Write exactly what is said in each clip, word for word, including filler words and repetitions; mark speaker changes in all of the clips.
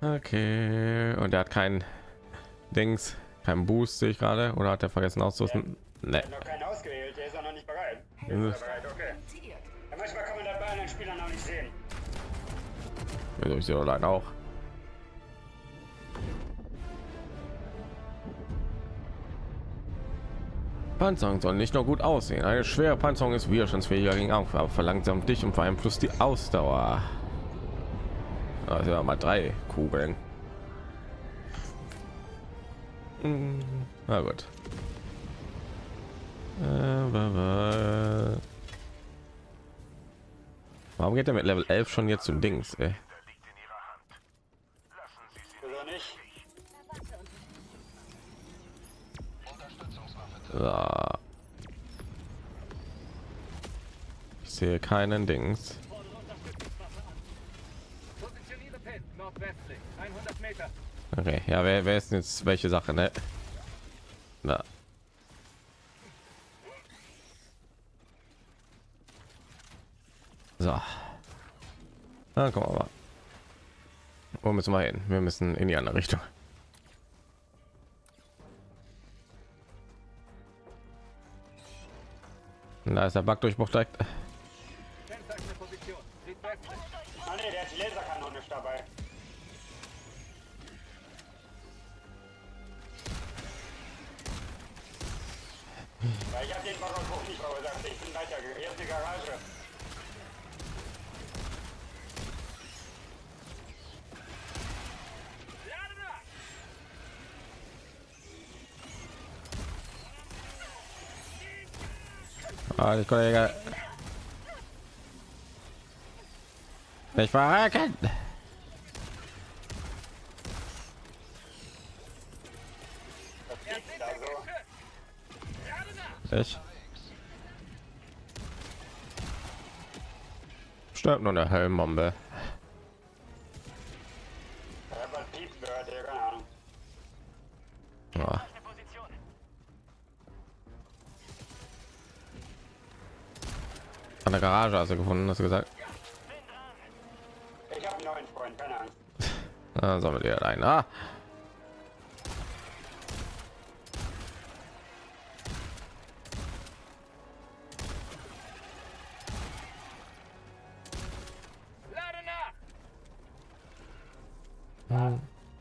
Speaker 1: Okay, und er hat kein Dings, kein Boost, sehe ich gerade, oder hat er vergessen auszurüsten?
Speaker 2: Ja.
Speaker 1: Ne.
Speaker 2: Noch keinen ausgewählt, der ist auch noch nicht bereit. Ist er bereit, okay. Ja, manchmal kann man das bei anderen Spielern auch nicht sehen.
Speaker 1: Also ich sehe allein auch. Panzerung soll nicht nur gut aussehen. Eine schwere Panzerung ist widerstandsfähiger gegen Angriff, aber verlangsamt dich und beeinflusst die Ausdauer. Also ja, mal drei Kugeln. Hm, na gut. Äh, warum geht er mit Level elf schon jetzt zum Dings? Ey?
Speaker 2: Wieso nicht?
Speaker 1: So. Ich sehe keinen Dings.
Speaker 3: Positioniere Pin, nordwestlich, hundert Meter.
Speaker 1: Okay, ja, wer, wer ist jetzt welche Sache, ne? Na. So. Na, komm aber. Wo müssen wir hin? Wir müssen in die andere Richtung. Da ist der Backdurchbruch direkt.
Speaker 3: Kennzeichne Position, südwestlich.
Speaker 2: Ah ne, der hat die Laserkanone nicht dabei. Ja, ich habe den Baggerbruch nicht verursacht, ich bin weiter. Erste Garage.
Speaker 1: Ah, die Kollege. Nicht verrecken.
Speaker 2: Was gibt's da so?
Speaker 1: Ich. Stirbt nur eine Helmbombe.
Speaker 2: Ich hab was Pieps gehört, ja, keine Ahnung.
Speaker 1: Ja. An der Garage hast du gefunden, hast du gesagt.
Speaker 2: Ich habe einen neuen Freund, keine Angst.
Speaker 1: Ah, sammelt ihr ein. Ah.
Speaker 3: Lade nach!
Speaker 1: Hm.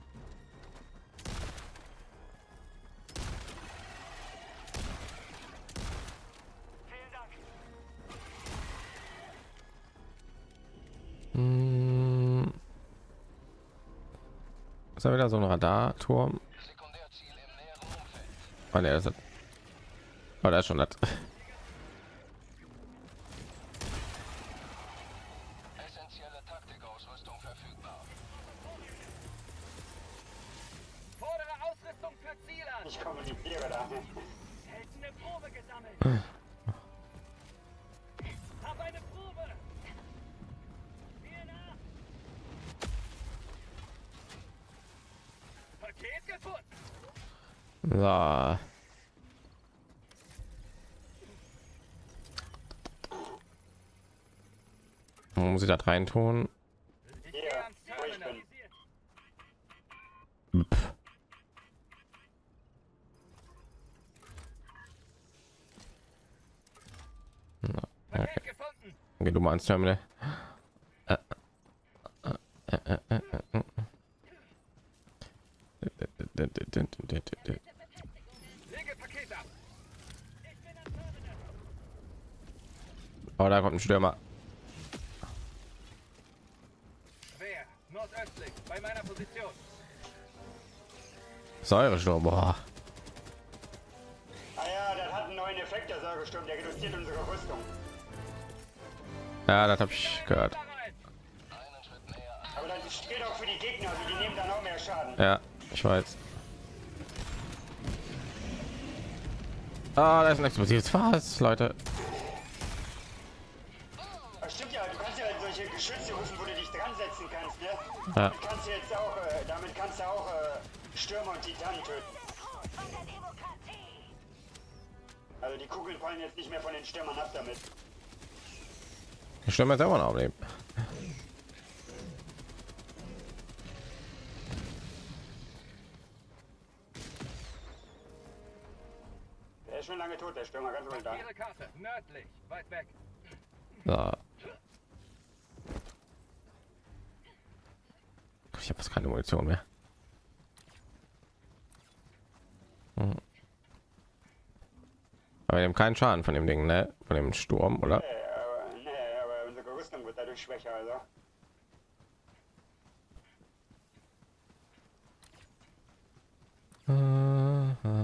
Speaker 1: Hm. Ist da wieder so ein Radarturm? Oh, ne, das ist, oh, da ist schon das.
Speaker 4: Essentielle Taktikausrüstung verfügbar.
Speaker 3: Fordere Ausrüstung für Ziel an!
Speaker 2: Ich kommuniziere da.
Speaker 3: Seltene Probe gesammelt! Hab eine Probe! Mir nach! Paket gefunden!
Speaker 1: So. Wo muss ich da rein tun?
Speaker 3: Ich
Speaker 2: Hier,
Speaker 3: gehe ans
Speaker 2: wo ich
Speaker 3: Terminal.
Speaker 2: bin.
Speaker 1: Pff. Na, okay.
Speaker 3: Paket gefunden!
Speaker 1: Geh du mal ans Terminal. Äh, äh, äh, äh, äh, äh.
Speaker 3: Lege Paket ab! Ich bin am Terminal!
Speaker 1: Oh, da kommt ein Stürmer.
Speaker 3: Wer? Nordöstlich, bei meiner Position.
Speaker 1: Säuresturm. Boah.
Speaker 2: Ah ja, das hat einen neuen Effekt, der Säuresturm, der reduziert unsere Rüstung.
Speaker 1: Ja, das habe ich gehört.
Speaker 3: Da rein!
Speaker 2: Aber das steht auch für die Gegner, also die nehmen dann auch mehr Schaden.
Speaker 1: Ja, ich weiß. Ah, da ist ein explosives Fass, Leute.
Speaker 2: Das stimmt ja, du kannst ja solche Geschütze rufen, wo du dich dran setzen kannst, ne?
Speaker 1: Ja.
Speaker 2: Damit kannst du jetzt auch, äh, damit kannst du auch äh, Stürmer und Titanen töten. Also die Kugeln fallen jetzt nicht mehr von den Stürmern ab damit.
Speaker 1: Ich stelle mir selber noch am Leben.
Speaker 2: ist schon lange tot, der Stürmer, ganz wohl da.
Speaker 3: Ihre Karte, nördlich, weit weg.
Speaker 1: So. Ich habe fast keine Munition mehr. Hm. Aber wir nehmen keinen Schaden von dem Ding, ne? Von dem Sturm, oder?
Speaker 2: Nee, aber, nee, aber unsere Rüstung wird dadurch schwächer, also.
Speaker 1: Aha.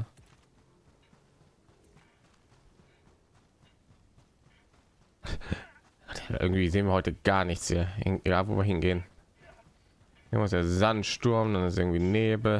Speaker 1: Irgendwie sehen wir heute gar nichts hier, egal wo wir hingehen. Hier muss der Sandsturm, dann ist irgendwie Nebel.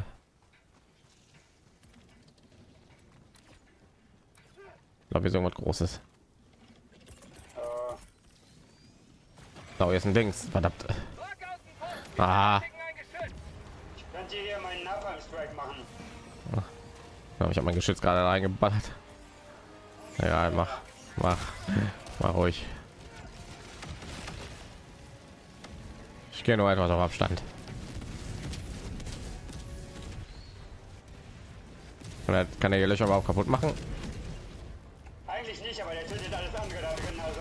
Speaker 1: Ich glaube, hier ist irgendwas Großes.
Speaker 2: Uh,
Speaker 1: Oh, hier ist ein Dings, verdammt. Ah,
Speaker 2: ich könnte hier meinen Napalm-Strike machen.
Speaker 1: ich habe mein Geschütz gerade reingeballert. Ja, mach, mach, mach ruhig. Ich gehe nur etwas auf Abstand. Und er kann er die Löcher aber auch kaputt machen.
Speaker 2: Eigentlich nicht, aber der tötet alles andere da drin, also.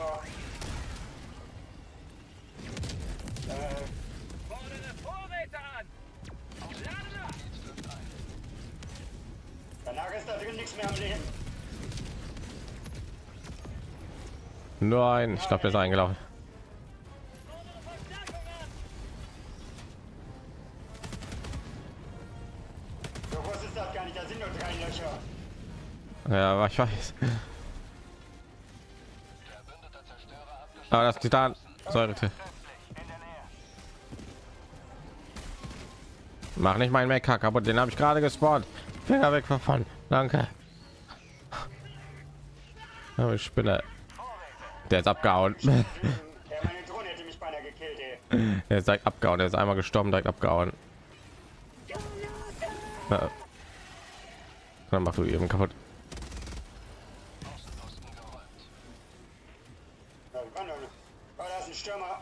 Speaker 2: Äh,
Speaker 3: Fordere Vorräte an! Lade!
Speaker 2: danach ist da drin nichts mehr am Leben.
Speaker 1: Nein, ich glaube, der ist eingelaufen.
Speaker 2: So groß ist das gar nicht, da sind nur drei Löcher.
Speaker 1: Ja, aber ich weiß. Aber das Titan sollte. Mach nicht meinen Mecha kaputt, den habe ich gerade gespawnt. Finger weg davon. Danke. Aber ich spinne. Der ist abgehauen.
Speaker 2: Ja, meine Drohne hätte mich beinahe gekillt, ey.
Speaker 1: Er ist direkt abgehauen. Er ist einmal gestorben, direkt abgehauen. Ja. Dann mach du eben kaputt.
Speaker 2: Ja, wir waren doch noch- Oh, da ist ein Stürmer.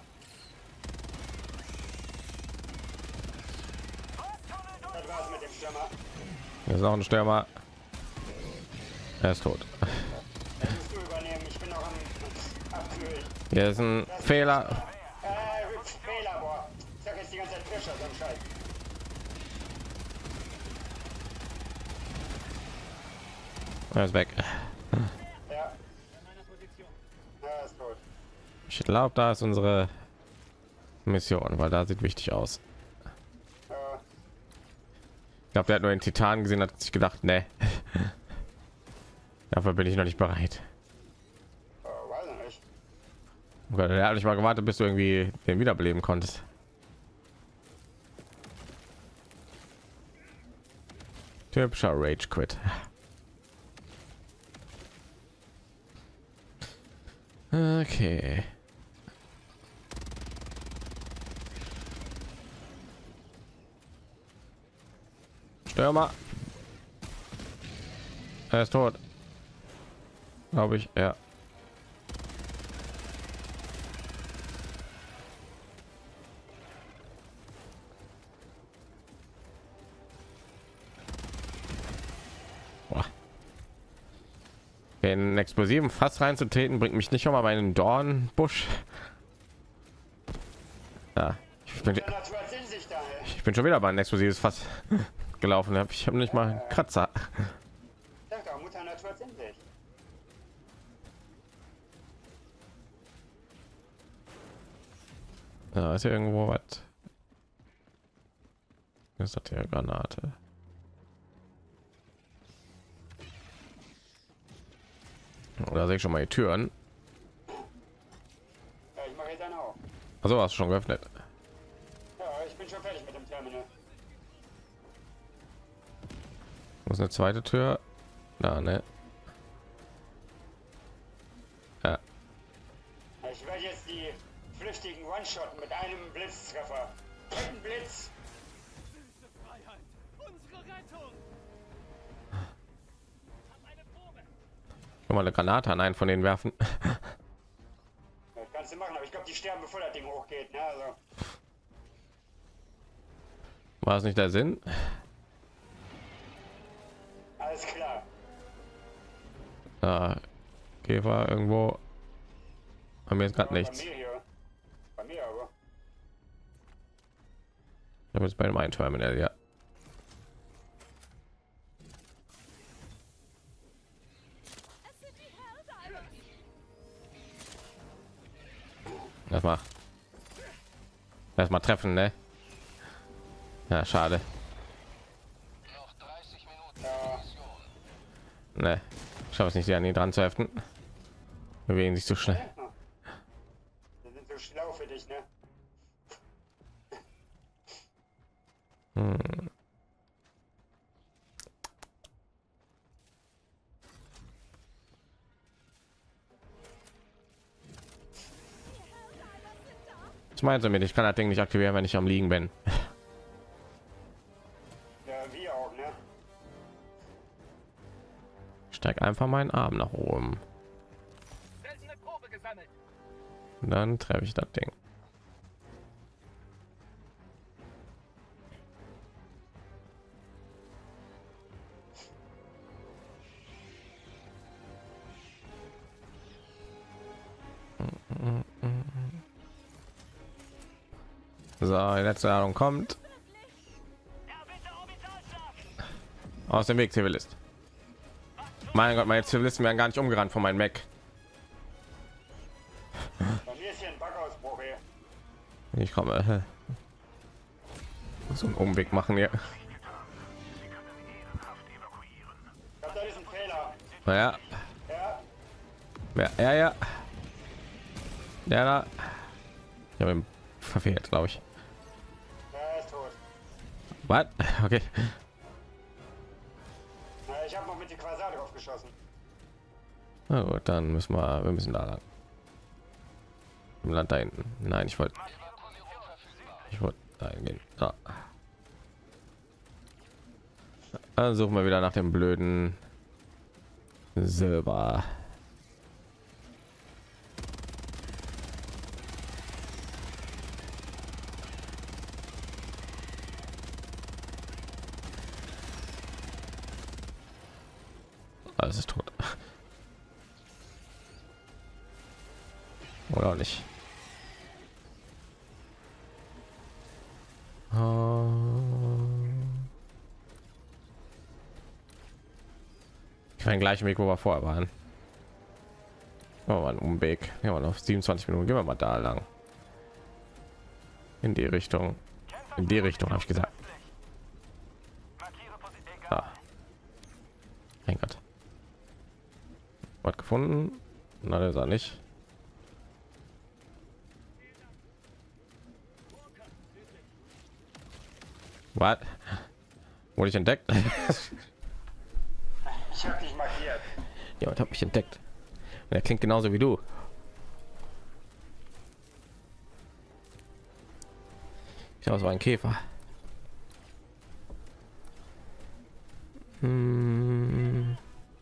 Speaker 2: Das war's mit dem Stürmer.
Speaker 1: Hier ist auch ein Stürmer. Er ist tot.
Speaker 2: Das musst du übernehmen, ich bin noch am Abkühlen.
Speaker 1: Hier ist ein Fehler.
Speaker 2: Äh, Fehler, boah. Ich sag jetzt die ganze Zeit Fischer, so ein Scheiß.
Speaker 1: Er ist weg.
Speaker 2: Ja. Ja, ist tot.
Speaker 1: Ich glaube, da ist unsere Mission, weil da sieht wichtig aus.
Speaker 2: Äh,
Speaker 1: Ich glaube, der hat nur den Titan gesehen, hat sich gedacht, ne. Dafür bin ich noch nicht bereit.
Speaker 2: äh, weiß ich nicht.
Speaker 1: Oh Gott, der hat nicht mal gewartet, bis du irgendwie den wiederbeleben konntest. Typischer Rage Quit. Okay. Stürmer. Er ist tot. Glaube ich, ja. Boah. Den explosiven Fass reinzutreten bringt mich nicht schon mal meinen Dornbusch. Ja, ich bin,
Speaker 2: Der Natur sind sich da, ey.
Speaker 1: ich bin schon wieder bei ein explosives Fass gelaufen. Hab ich habe nicht mal einen Kratzer.
Speaker 2: Sag doch, Mutter Natur sind sich.
Speaker 1: Ja, ist hier irgendwo was? Ist das hier Granate? Oder sehe ich schon mal die Türen?
Speaker 2: Ja, ich mache jetzt einen auf.
Speaker 1: Also hast du schon geöffnet?
Speaker 2: Ja, ich bin schon fertig mit dem Terminal.
Speaker 1: Wo ist eine zweite Tür? Da, ne? Ja.
Speaker 2: Ich werde jetzt die Flüchtigen One-Shotten mit einem Blitztreffer. Ein Blitz.
Speaker 3: Freiheit! Unsere Rettung! Hab eine Probe!
Speaker 1: Kann mal eine Granate an einen von denen werfen.
Speaker 2: Das kannst du machen, aber ich glaube, die sterben, bevor das Ding hochgeht. Ne? Also,
Speaker 1: War es nicht der Sinn?
Speaker 2: alles klar.
Speaker 1: Da Käfer irgendwo. Haben wir jetzt gerade
Speaker 2: Bei
Speaker 1: nichts.
Speaker 2: mir hier. Bei mir aber.
Speaker 1: Ich habe jetzt bei dem einen Terminal, ja. Erstmal. Erstmal treffen, ne? Ja, schade.
Speaker 4: Noch dreißig Minuten
Speaker 2: Ja.
Speaker 4: Mission.
Speaker 1: Ne, ich schaffe es nicht, die an ihn dran zu heften. Bewegen sich zu schnell.
Speaker 2: Wir sind so schlau für dich, ne?
Speaker 1: Hm. Was meinst du mit? Ich kann das Ding nicht aktivieren, wenn ich am Liegen bin.
Speaker 2: Ja, wir auch, ne?
Speaker 1: Steig einfach meinen Arm nach oben.
Speaker 3: Seltene Probe gesammelt.
Speaker 1: Und dann treffe ich das Ding. So, die letzte Ladung kommt. Aus dem Weg, Zivilist. Mein Gott, meine Zivilisten werden gar nicht umgerannt von meinem Mac.
Speaker 2: Bei mir ist hier ein Buggausbruch hier.
Speaker 1: Ich komme. So einen Umweg machen hier.
Speaker 2: Ich glaube, da ist ein Fehler.
Speaker 1: Naja,
Speaker 2: Ja,
Speaker 1: ja, ja, ja. Der da. Ich habe ihn verfehlt, glaube ich.
Speaker 2: er ist tot.
Speaker 1: Was? Okay.
Speaker 2: Na, ich habe noch mit die Quasar drauf geschossen.
Speaker 1: Na gut, dann müssen wir, wir müssen da lang. Im Land da hinten. Nein, ich wollte, ich wollte da gehen. Da. Dann suchen wir wieder nach dem blöden Silber. Alles ist tot. Oder auch nicht. Ich war den gleichen Weg, wo wir vorher waren. Oh, mal einen Umweg. Ja, noch siebenundzwanzig Minuten. Gehen wir mal da lang. In die Richtung. In die Richtung habe ich gesagt. Ah. Mein Gott. Was gefunden? Na, der sah nicht. Was? Wurde ich entdeckt?
Speaker 2: Ich habe dich markiert.
Speaker 1: Ja, und habe mich entdeckt. Und er klingt genauso wie du. Ich glaube, es war ein Käfer. Hm.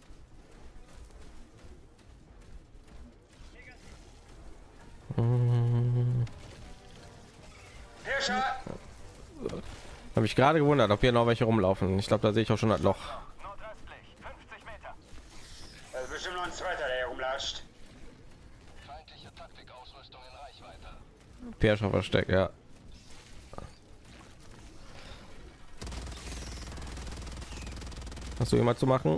Speaker 1: Hm.
Speaker 2: Hirscher!
Speaker 1: Habe ich gerade gewundert, ob hier noch welche rumlaufen. Ich glaube, da sehe ich auch schon das Loch.
Speaker 3: Nordöstlich, fünfzig Meter.
Speaker 2: Da ist bestimmt noch ein zweiter, der hier rumlatscht.
Speaker 4: Feindliche Taktikausrüstung in Reichweite.
Speaker 1: Pirscher versteckt, ja. Hast du jemand zu machen?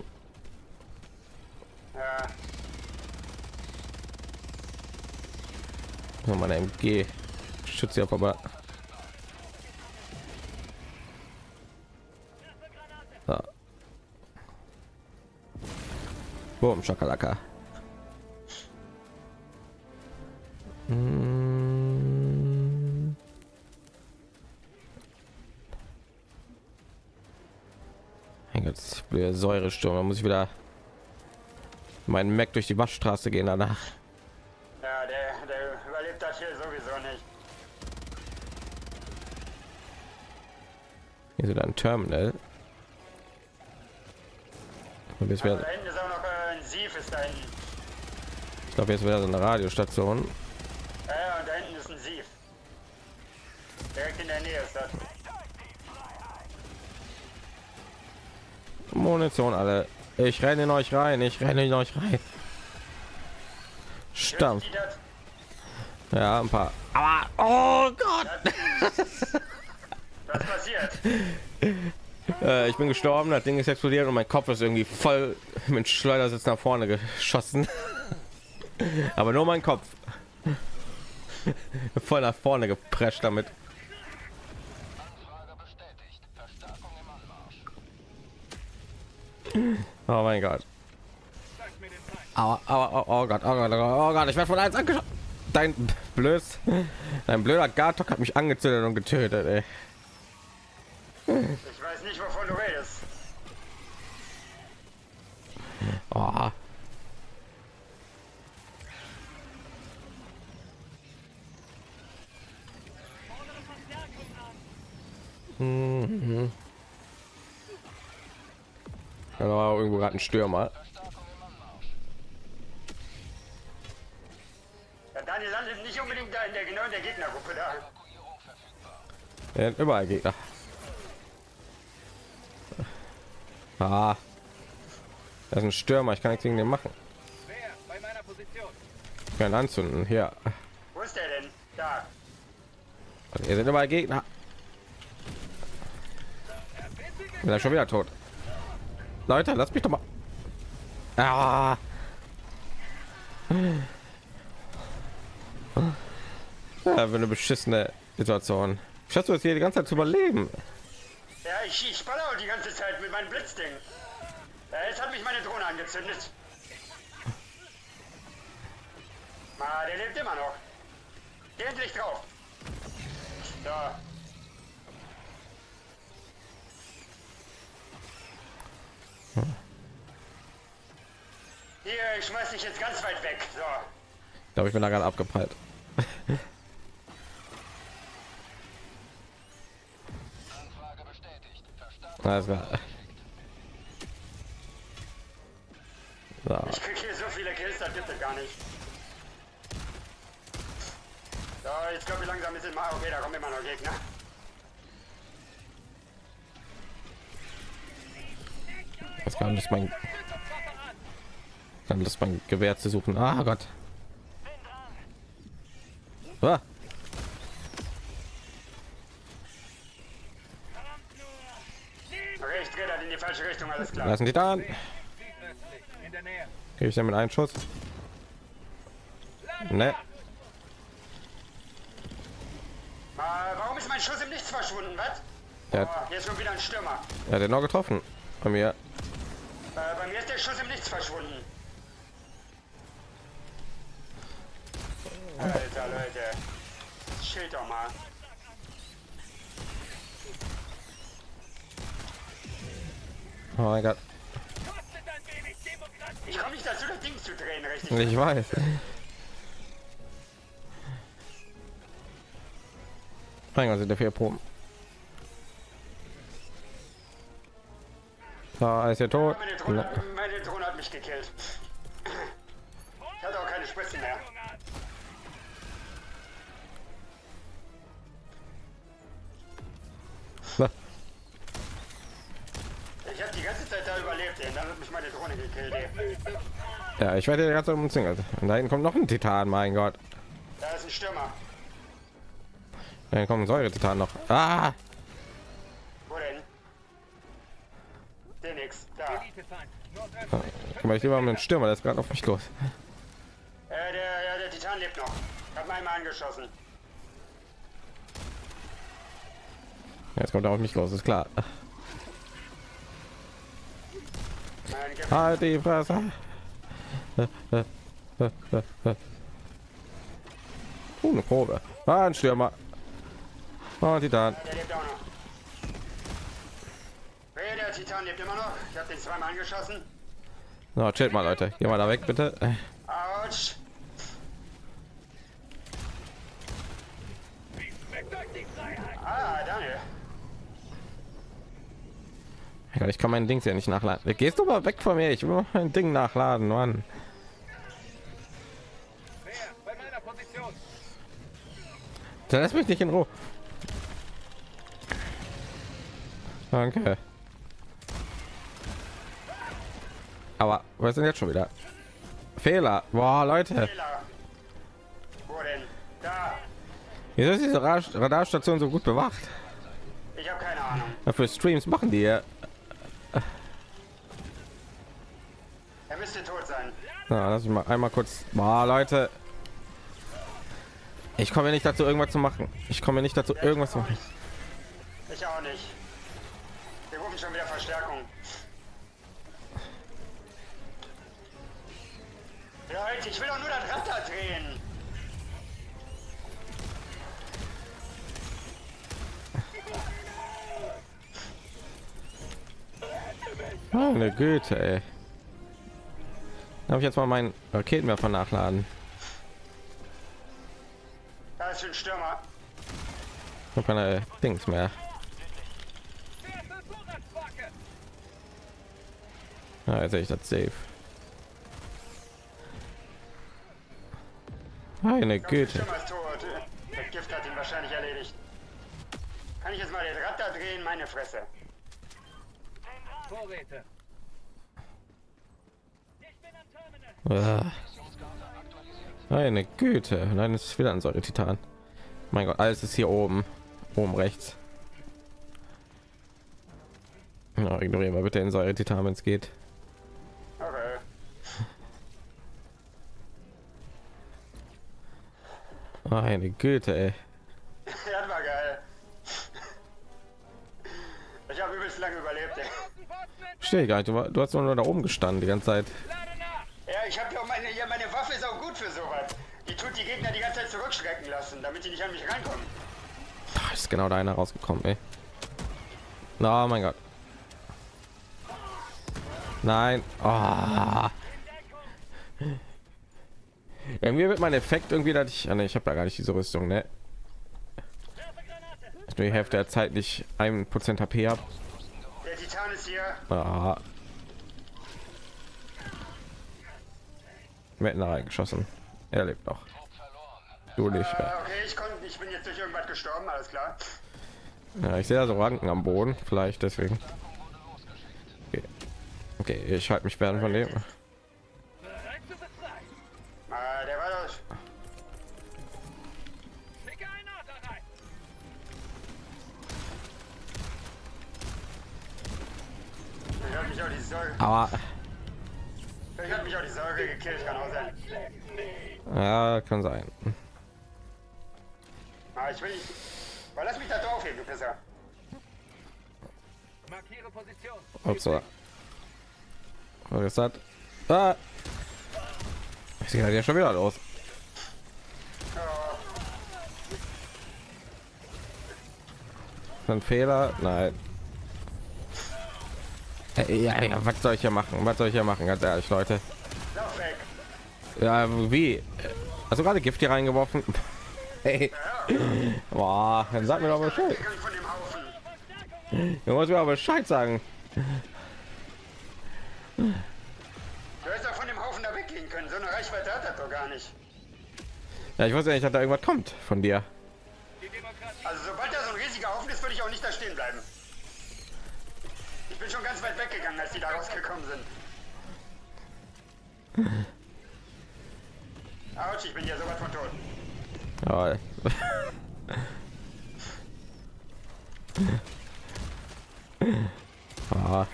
Speaker 2: Ja,
Speaker 1: Ja, meine M G schützt ja aber. So. Boom, Schakalaka. Mm. Mein Gott, der Säuresturm, da muss ich wieder meinen Mac durch die Waschstraße gehen danach.
Speaker 2: ja der, der überlebt das hier sowieso nicht.
Speaker 1: Hier ist wieder ein Terminal. Und jetzt
Speaker 2: Also
Speaker 1: wäre,
Speaker 2: da hinten ist auch noch äh, ein Sief, ist da hinten.
Speaker 1: ich glaube, jetzt wäre so eine Radiostation.
Speaker 2: Ja, ja, und da hinten ist ein Sief. Direkt in der Nähe ist das.
Speaker 1: Munition alle. Ich renne in euch rein. Ich renne in euch rein. Stampf.
Speaker 2: Die das?
Speaker 1: Ja, ein paar. Aber oh Gott.
Speaker 2: Was passiert?
Speaker 1: Äh, ich bin gestorben, das Ding ist explodiert und mein Kopf ist irgendwie voll mit Schleudersitz nach vorne geschossen. Aber nur mein Kopf. Voll nach vorne geprescht damit.
Speaker 4: Anfrage bestätigt. Verstärkung im Anmarsch.
Speaker 1: Oh mein Gott.
Speaker 3: Sag mir den Feind.
Speaker 1: Aua, aua, oh, oh Gott, oh Gott, oh Gott, ich werde von eins angeschaut. Dein blöds, dein blöder Gartok hat mich angezündet und getötet, ey.
Speaker 2: Ich weiß nicht, wovon du redest.
Speaker 1: Oh. Mhm. Da war irgendwo gerade ein Stürmer.
Speaker 2: Ja, Daniel landet nicht unbedingt da in der genau in der Gegnergruppe da.
Speaker 1: Er hat überall Gegner. Ah, das ist ein Stürmer. Ich kann nichts gegen den machen.
Speaker 3: Wer? Bei meiner Position.
Speaker 1: Ich kann anzünden. Hier.
Speaker 2: Wo ist der denn? Da.
Speaker 1: Und ihr seid überall Gegner. Bin er schon wieder tot. Leute, lasst mich doch mal. Ah. Ja, für eine beschissene Situation. Schaffst du es hier die ganze Zeit zu überleben?
Speaker 2: Ja, ich, ich baller auch die ganze Zeit mit meinem Blitzding. Ja, jetzt hat mich meine Drohne angezündet. Ma, der lebt immer noch. Geh endlich drauf. So. Hier, ich schmeiß dich jetzt ganz weit weg. So.
Speaker 1: Ich glaube, ich bin da gerade abgeprallt.
Speaker 4: Anfrage bestätigt. Verstärkung.
Speaker 1: Alles klar. So.
Speaker 2: Ich krieg hier so viele Kills, das gibt es gar nicht. So, jetzt kommen wir langsam ein bisschen mal. Okay, da kommen immer noch Gegner.
Speaker 1: Das kann das mein kann das mein Gewehr zu suchen. Ah Gott. Ah.
Speaker 2: Okay, ich drehe das in die falsche Richtung, alles klar.
Speaker 1: Lassen die da an.
Speaker 3: Südöstlich. In der Nähe.
Speaker 1: Gebe ich damit einen Schuss? Ne.
Speaker 2: Äh, warum ist mein Schuss im Nichts verschwunden, was?
Speaker 1: Der
Speaker 2: Oh,
Speaker 1: hat,
Speaker 2: hier ist schon wieder ein Stürmer.
Speaker 1: er hat den noch getroffen. Bei mir.
Speaker 2: Äh, bei mir ist der Schuss im Nichts verschwunden. Alter, Leute. Schild doch mal.
Speaker 1: Oh mein Gott.
Speaker 3: Kostet ein wenig Demokratie.
Speaker 2: Ich komme nicht dazu, das Ding zu drehen, richtig?
Speaker 1: Ich weiß. Mein Gott, sind der vier Proben. Da ist er tot.
Speaker 2: Meine Drohne, meine Drohne hat mich gekillt. Ich hatte auch keine Spritzen mehr. Ich habe die ganze Zeit da überlebt, ey. Dann hat mich meine Drohne gekillt, ey.
Speaker 1: Ja, ich werde die ganze Zeit umzingelt. Und da hinten kommt noch ein Titan, mein Gott.
Speaker 2: Da ist ein Stürmer.
Speaker 1: Dann kommen Säure Titan noch. Ah!
Speaker 2: Wo denn? Der nix. Da.
Speaker 3: Elitefeind. Nordöstlich.
Speaker 1: Guck mal, ich lieber mit dem Stürmer, der ist gerade auf mich los.
Speaker 2: Äh, der, ja, der Titan lebt noch. Hat mal einmal angeschossen.
Speaker 1: Jetzt kommt er auf mich los, ist klar.
Speaker 2: Nein, gib-
Speaker 1: Halt die Fresse. Oh, eine Probe. Ah, ein Stürmer. Oh, Titan.
Speaker 2: Der lebt auch noch. Hey, der Titan lebt immer noch. Ich habe den zweimal angeschossen.
Speaker 1: So, chillt mal, Leute. Geh mal da weg, bitte.
Speaker 2: Autsch. Ah, Daniel.
Speaker 1: Ja, ich kann mein Ding ja nicht nachladen. Gehst du mal weg von mir? Ich will mal mein Ding nachladen, Mann.
Speaker 3: Wer? Bei meiner Position.
Speaker 1: Dann lass mich nicht in Ruhe. Danke. Aber was sind jetzt schon wieder Fehler? Boah, Leute,
Speaker 2: Fehler. Wo denn? Da.
Speaker 1: wieso ist diese Ra- Radarstation so gut bewacht?
Speaker 2: Ich habe keine Ahnung.
Speaker 1: Dafür Streams machen die ja.
Speaker 2: Er müsste tot sein.
Speaker 1: Na, lass ich mal einmal kurz. Boah, Leute, ich komme nicht dazu, irgendwas zu machen. Ich komme nicht dazu, irgendwas zu machen.
Speaker 2: Ich auch nicht. Wir rufen schon wieder Verstärkung. Leute, ich will doch nur das Rad da drehen.
Speaker 1: Meine Güte, ey. Darf ich jetzt mal meinen Raketenwerfer nachladen?
Speaker 2: Da ist ein Stürmer.
Speaker 1: Ich habe keine Dings mehr. Ja, jetzt sehe ich das safe. Meine
Speaker 2: Der
Speaker 1: Güte.
Speaker 2: Stürmer ist tot. Das Gift hat ihn wahrscheinlich erledigt. Kann ich jetzt mal das Rad da drehen? Meine Fresse.
Speaker 3: Vorräte. Ich bin am Terminal.
Speaker 1: Ah. Meine Güte. Nein, es ist wieder ein Säure-Titan. Mein Gott, alles ist hier oben. Oben rechts. Ja, ignorieren wir bitte den Säure-Titan, wenn es geht.
Speaker 2: Okay.
Speaker 1: Meine Güte, ey.
Speaker 2: Ja, das war geil. Ich habe übelst lange überlebt. Ey.
Speaker 1: Stehe ich gar nicht. Du, war- du hast doch nur da oben gestanden die ganze Zeit.
Speaker 3: Lade nach.
Speaker 2: Ja, ich habe ja auch meine, ja, meine Waffe ist auch gut für sowas. Die tut die Gegner die ganze Zeit zurückschrecken lassen, damit die nicht an mich rankommen.
Speaker 1: Da ist genau da einer rausgekommen, ey. Na, mein Gott. Nein. Ah. Irgendwie wird mein Effekt irgendwie, dass ich, ah, nee, ich habe ja gar nicht diese Rüstung, ne? Ich nur die Hälfte der Zeit nicht ein Prozent H P habe.
Speaker 2: Der Titan ist hier.
Speaker 1: Ah. Wir hätten da reingeschossen. Er lebt noch. Du nicht
Speaker 2: Äh,
Speaker 1: mehr.
Speaker 2: okay, ich konnte, ich bin jetzt durch irgendwas gestorben, alles klar.
Speaker 1: Ja, ich sehe da so Ranken am Boden, vielleicht deswegen. Okay, okay, ich halte mich fern von dem.
Speaker 3: Bereit zu befreien.
Speaker 2: Äh, der war doch.
Speaker 3: Schicke einen Order rein.
Speaker 2: Ich hat mich auch die Säure.
Speaker 1: Aber
Speaker 2: Ich hat mich auch die Säure gekillt, kann auch sein.
Speaker 1: ja, kann sein.
Speaker 2: Ah, ich will nicht. Aber lass mich da drauf hin, du Pisser.
Speaker 3: Markiere Position.
Speaker 1: Upsa. Was ist das? Ah. Ich sehe ja schon wieder los. Ein Fehler? Nein. Äh, Ja, ja, was soll ich hier machen? Was soll ich hier machen? Ganz ehrlich, Leute.
Speaker 2: Lauf weg.
Speaker 1: Ja, wie? Also gerade Gift hier reingeworfen. Hey. Boah, dann sag mir doch Bescheid.
Speaker 2: Weggegangen von dem Haufen.
Speaker 1: Du musst mir aber Bescheid sagen.
Speaker 2: Du hättest auch von dem Haufen da weggehen können. So eine Reichweite hat das doch gar nicht.
Speaker 1: Ja, ich wusste nicht, dass da irgendwas kommt von dir.
Speaker 3: Die Demokratie.
Speaker 2: Also sobald da so ein riesiger Haufen ist, würde ich auch nicht da stehen bleiben. Ich bin schon ganz weit weggegangen, als die da rausgekommen sind. Autsch, ich bin ja sowas von tot.
Speaker 1: Jawohl. Ah,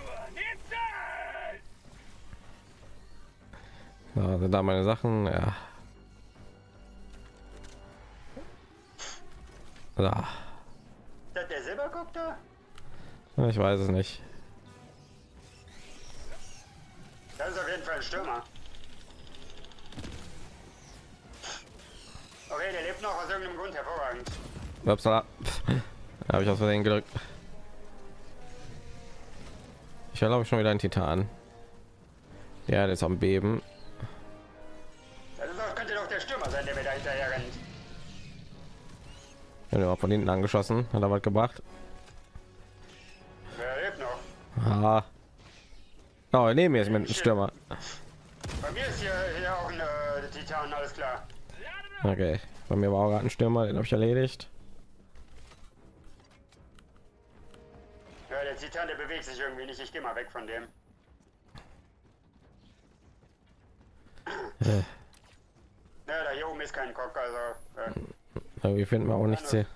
Speaker 1: da sind da meine Sachen. Ja. Da.
Speaker 2: Ist das der Silberguck da?
Speaker 1: Ich weiß es nicht.
Speaker 2: Das ist auf jeden Fall ein Stürmer. Okay, der lebt noch aus irgendeinem Grund, hervorragend.
Speaker 1: Upsala. Habe ich aus Versehen gedrückt. Ich glaube schon wieder ein Titan. Ja, der ist am Beben.
Speaker 2: Das ist auch, könnte doch der Stürmer sein, der mir da hinterher rennt.
Speaker 1: Ja, der war von hinten angeschossen. Hat er was gebracht?
Speaker 2: Wer lebt noch?
Speaker 1: Ah. Oh, neben mir ist mit einem Stürmer.
Speaker 2: Bei mir ist hier, hier auch ein äh, Titan, alles klar.
Speaker 1: Okay, bei mir war auch gerade ein Stürmer, den habe ich erledigt.
Speaker 2: Ja, der Titan, der bewegt sich irgendwie nicht. Ich gehe mal weg von dem. Bangkok, also äh,
Speaker 1: Aber wir finden auch nichts hier.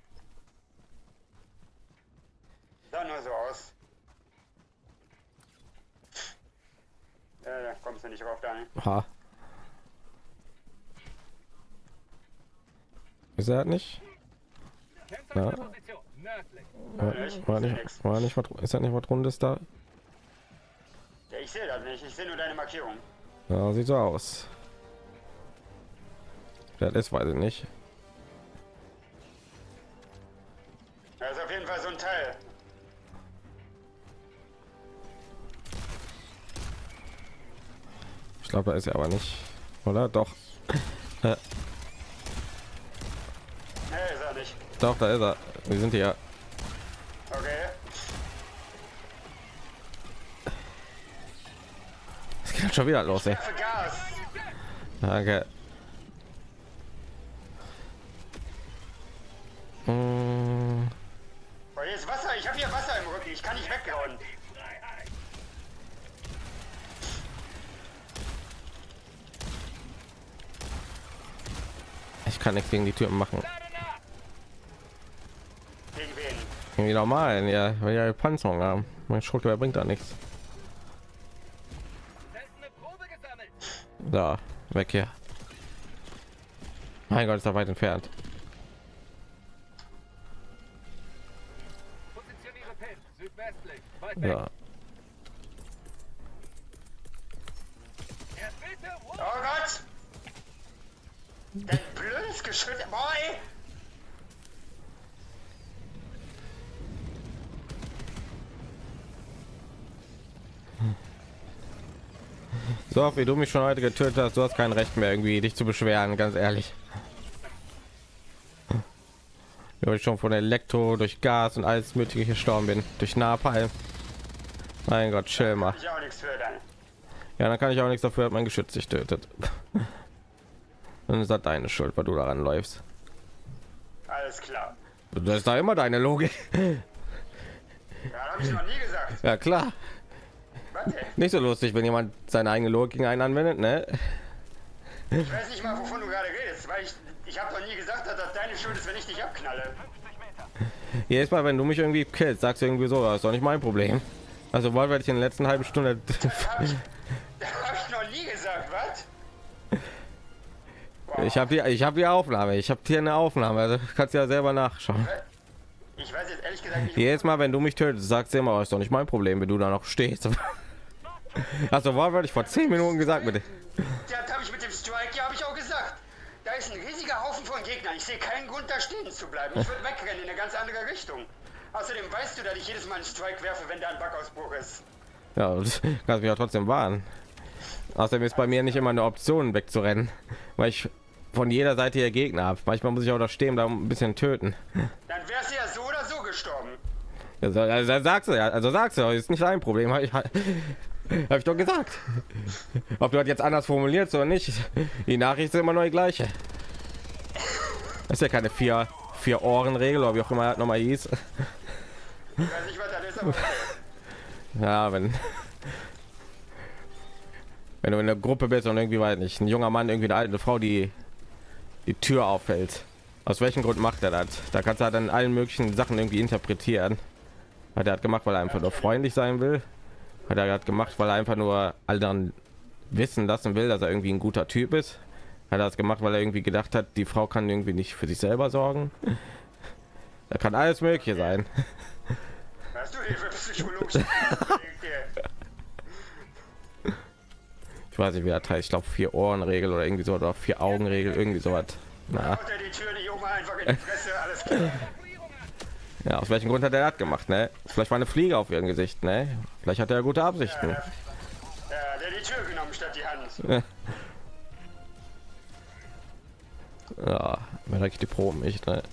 Speaker 2: sah nur so aus. Äh, da kommst du nicht drauf, Daniel.
Speaker 1: Ha. Ist er nicht?
Speaker 3: Kämpfer in
Speaker 1: Ja.
Speaker 3: der Position. Nördlich.
Speaker 1: War, war nicht, war nicht was, ist das nicht was Rundes da?
Speaker 2: Ja, ich sehe das nicht, ich sehe nur deine Markierung.
Speaker 1: Ja, sieht so aus. Das ist, weiß ich nicht.
Speaker 2: Da ist auf jeden Fall so ein Teil.
Speaker 1: Ich glaube, da ist er aber nicht. Oder? Doch. Äh,
Speaker 2: Ne, ist er nicht.
Speaker 1: doch, da ist er. Wir sind hier.
Speaker 2: Okay.
Speaker 1: Es geht schon wieder los, ey.
Speaker 2: Für Gas.
Speaker 1: Danke. Mm,
Speaker 2: Oh, hier ist Wasser, ich habe hier Wasser im Rücken, ich kann nicht weghauen.
Speaker 1: ich kann nichts gegen die Türen machen.
Speaker 2: Gegen wen?
Speaker 1: Irgendwie normal, ja, weil ja Panzerung haben. Mein Schrotgewehr bringt da nichts.
Speaker 3: Seltene Probe gesammelt.
Speaker 1: Da, weg hier. Mein Gott, ist da weit entfernt.
Speaker 3: Positioniere Pin. Südwestlich. Weit weg.
Speaker 1: Ja.
Speaker 3: Er bitte.
Speaker 2: Oh Gott! Dein blödes Geschütz, boy!
Speaker 1: So, wie du mich schon heute getötet hast, du hast kein Recht mehr, irgendwie dich zu beschweren, ganz ehrlich. Weil ich schon von Elektro durch Gas und alles Mögliche gestorben bin, durch Napalm. Mein Gott, chill mal.
Speaker 2: Ich auch nichts für dann.
Speaker 1: Ja, dann kann ich auch nichts dafür, dass mein Geschütz sich tötet. Dann ist das deine Schuld, weil du daran läufst.
Speaker 2: Alles klar.
Speaker 1: Das ist da immer deine Logik.
Speaker 2: Ja, habe ich noch nie gesagt.
Speaker 1: Ja klar,
Speaker 2: Warte,
Speaker 1: nicht so lustig, wenn jemand seine eigene Logik gegen einen anwendet, ne?
Speaker 2: ich weiß nicht mal, wovon du gerade redest, weil ich, ich habe noch nie gesagt, dass das deine Schuld ist, wenn ich dich abknalle.
Speaker 1: Jedes Mal, wenn du mich irgendwie killst, sagst du irgendwie so, das ist doch nicht mein Problem. Also wollte ich in der letzten halben Stunde.
Speaker 2: Hab ich, hab ich noch nie gesagt, was? Wow.
Speaker 1: Ich habe die, ich habe die Aufnahme, ich habe hier eine Aufnahme, also kannst du ja selber nachschauen.
Speaker 2: Ich weiß jetzt ehrlich gesagt nicht.
Speaker 1: Jedes Mal, wenn du mich tötest, sagst du immer, das ist doch nicht mein Problem, wenn du da noch stehst. Also war ich vor zehn Minuten gesagt, bitte.
Speaker 2: Das habe ich mit dem Strike, ja, habe ich auch gesagt. Da ist ein riesiger Haufen von Gegnern. Ich sehe keinen Grund, da stehen zu bleiben. Ich würde wegrennen in eine ganz andere Richtung. Außerdem weißt du, dass ich jedes Mal einen Strike werfe, wenn da ein Bug-Ausbruch ist.
Speaker 1: Ja, das kannst mich ja trotzdem warnen. Außerdem ist bei mir nicht immer eine Option wegzurennen, weil ich von jeder Seite hier Gegner habe. Manchmal muss ich auch da stehen, da ein bisschen töten.
Speaker 2: Dann wärst du ja so oder so gestorben.
Speaker 1: Also, also sagst du ja, also sagst du, ist nicht dein Problem. Habe ich, hab ich doch gesagt. Ob du das jetzt anders formulierst oder nicht, die Nachricht ist immer noch die gleiche. Das ist ja keine vier, vier Ohren-Regel oder wie auch immer das nochmal hieß.
Speaker 2: Ich weiß nicht, was das ist, aber okay.
Speaker 1: Ja, wenn wenn du in der Gruppe bist und irgendwie, weiß nicht, ein junger Mann, irgendwie eine alte Frau, die die Tür auffällt. Aus welchem Grund macht er das? Da kannst du halt dann allen möglichen Sachen irgendwie interpretieren. Hat er hat gemacht, weil er einfach nur freundlich sein will? Hat er hat gemacht, weil er einfach nur anderen wissen lassen will, dass er irgendwie ein guter Typ ist? Hat er das gemacht, weil er irgendwie gedacht hat, die Frau kann irgendwie nicht für sich selber sorgen? Da kann alles Mögliche sein.
Speaker 2: Hast du hier für psychologische
Speaker 1: Ich weiß nicht, wie das heißt. Ich glaube, vier Ohren-Regel oder irgendwie so, oder vier Augen-Regel, irgendwie sowas. Na,
Speaker 2: Unter die Tür, die Junge einfach in die Fresse, alles klar.
Speaker 1: ja, aus welchem Grund hat er das gemacht, ne? Vielleicht war eine Fliege auf ihrem Gesicht, ne? Vielleicht hat er gute Absichten.
Speaker 2: Ja, der die Tür genommen statt die Hand.
Speaker 1: Ja, mir reicht die Proben nicht, ne?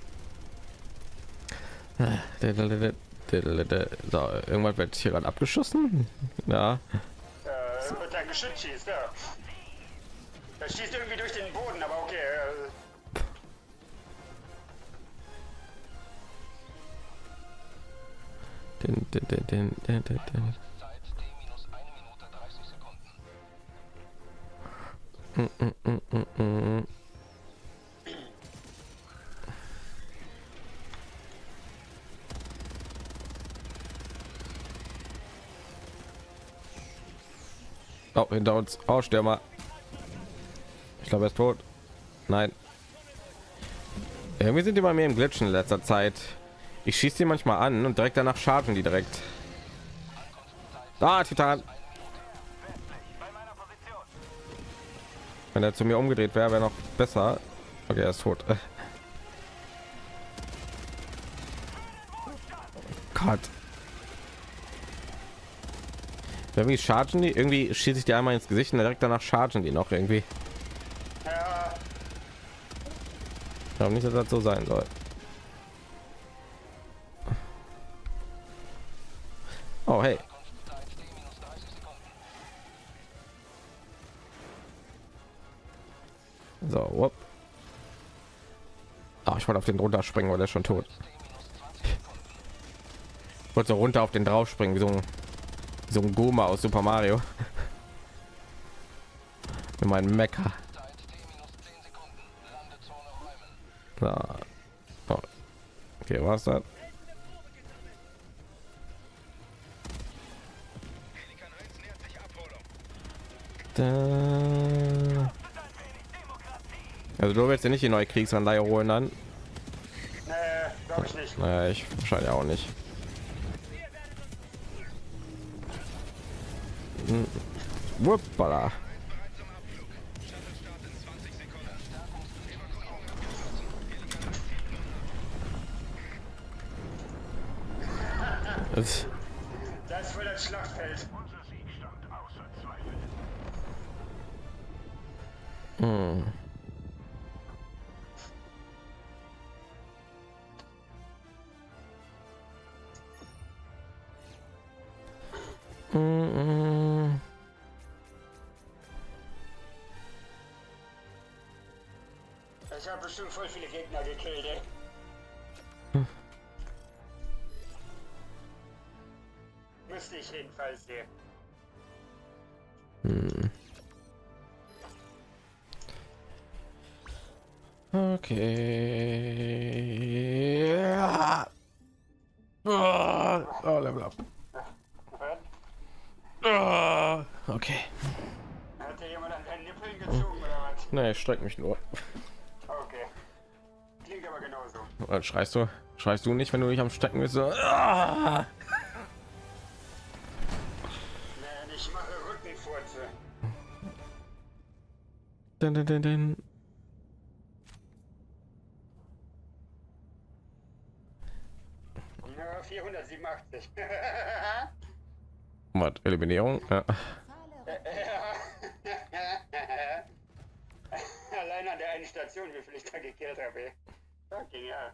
Speaker 1: So, irgendwann wird hier gerade abgeschossen. Ja,
Speaker 2: Äh, wird dein Geschütz schießt, ja. Das schießt irgendwie durch den Boden, aber okay. Äh,
Speaker 1: den, den, den, den, den, den, den.
Speaker 4: Zeit D minus eine Minute dreißig Sekunden.
Speaker 1: Mm, mm, mm, mm, mm. Oh, hinter uns. Oh, Stürmer. Ich glaube, er ist tot. Nein. Irgendwie sind die bei mir im Glitchen in letzter Zeit. Ich schieße die manchmal an und direkt danach chargen die direkt. Ah, Titan. Wenn er zu mir umgedreht wäre, wäre noch besser. Okay, er ist tot. Gott. Irgendwie chargen die, irgendwie schieße ich die einmal ins Gesicht und direkt danach chargen die noch irgendwie.
Speaker 2: Ja,
Speaker 1: Ich glaube nicht, dass das so sein soll. Oh, hey. So, whoop. Ah, ich wollte auf den runter springen, weil er ist schon tot. Ich wollte so runter auf den drauf springen, wie so ein, wie so ein Goma aus Super Mario. Mit meinem Mecha. Ja. Oh. Okay, was das? Da. Also du willst ja nicht die neue Kriegsanleihe holen dann?
Speaker 2: nee, glaube ich nicht.
Speaker 1: Naja, ich wahrscheinlich auch nicht. Hm. Wuppala. Das-
Speaker 2: Das ist wohl das Schlachtfeld.
Speaker 1: Hm. Mm-mm.
Speaker 2: Ich habe bestimmt voll viele Gegner gekillt, ey. Müsste ich jedenfalls sehen.
Speaker 1: Hm. Okay. Ja. Oh, oh, Level up. Oh, okay.
Speaker 2: Hat dir jemand an deinen Nippeln gezogen oder was?
Speaker 1: Nee, ich streck mich nur.
Speaker 2: Okay. Klingt aber genauso.
Speaker 1: Dann schreist du, schreist du nicht, wenn du dich am Strecken bist. So. Ah.
Speaker 2: Nein, ich mache Rückenfurze.
Speaker 1: Dun, dun, dun, dun.
Speaker 2: Ja, vierhundertsiebenundachtzig.
Speaker 1: Was? Eliminierung? Ja.
Speaker 2: Allein an der einen Station, wie viel ich da gekillt habe. Fucking ja.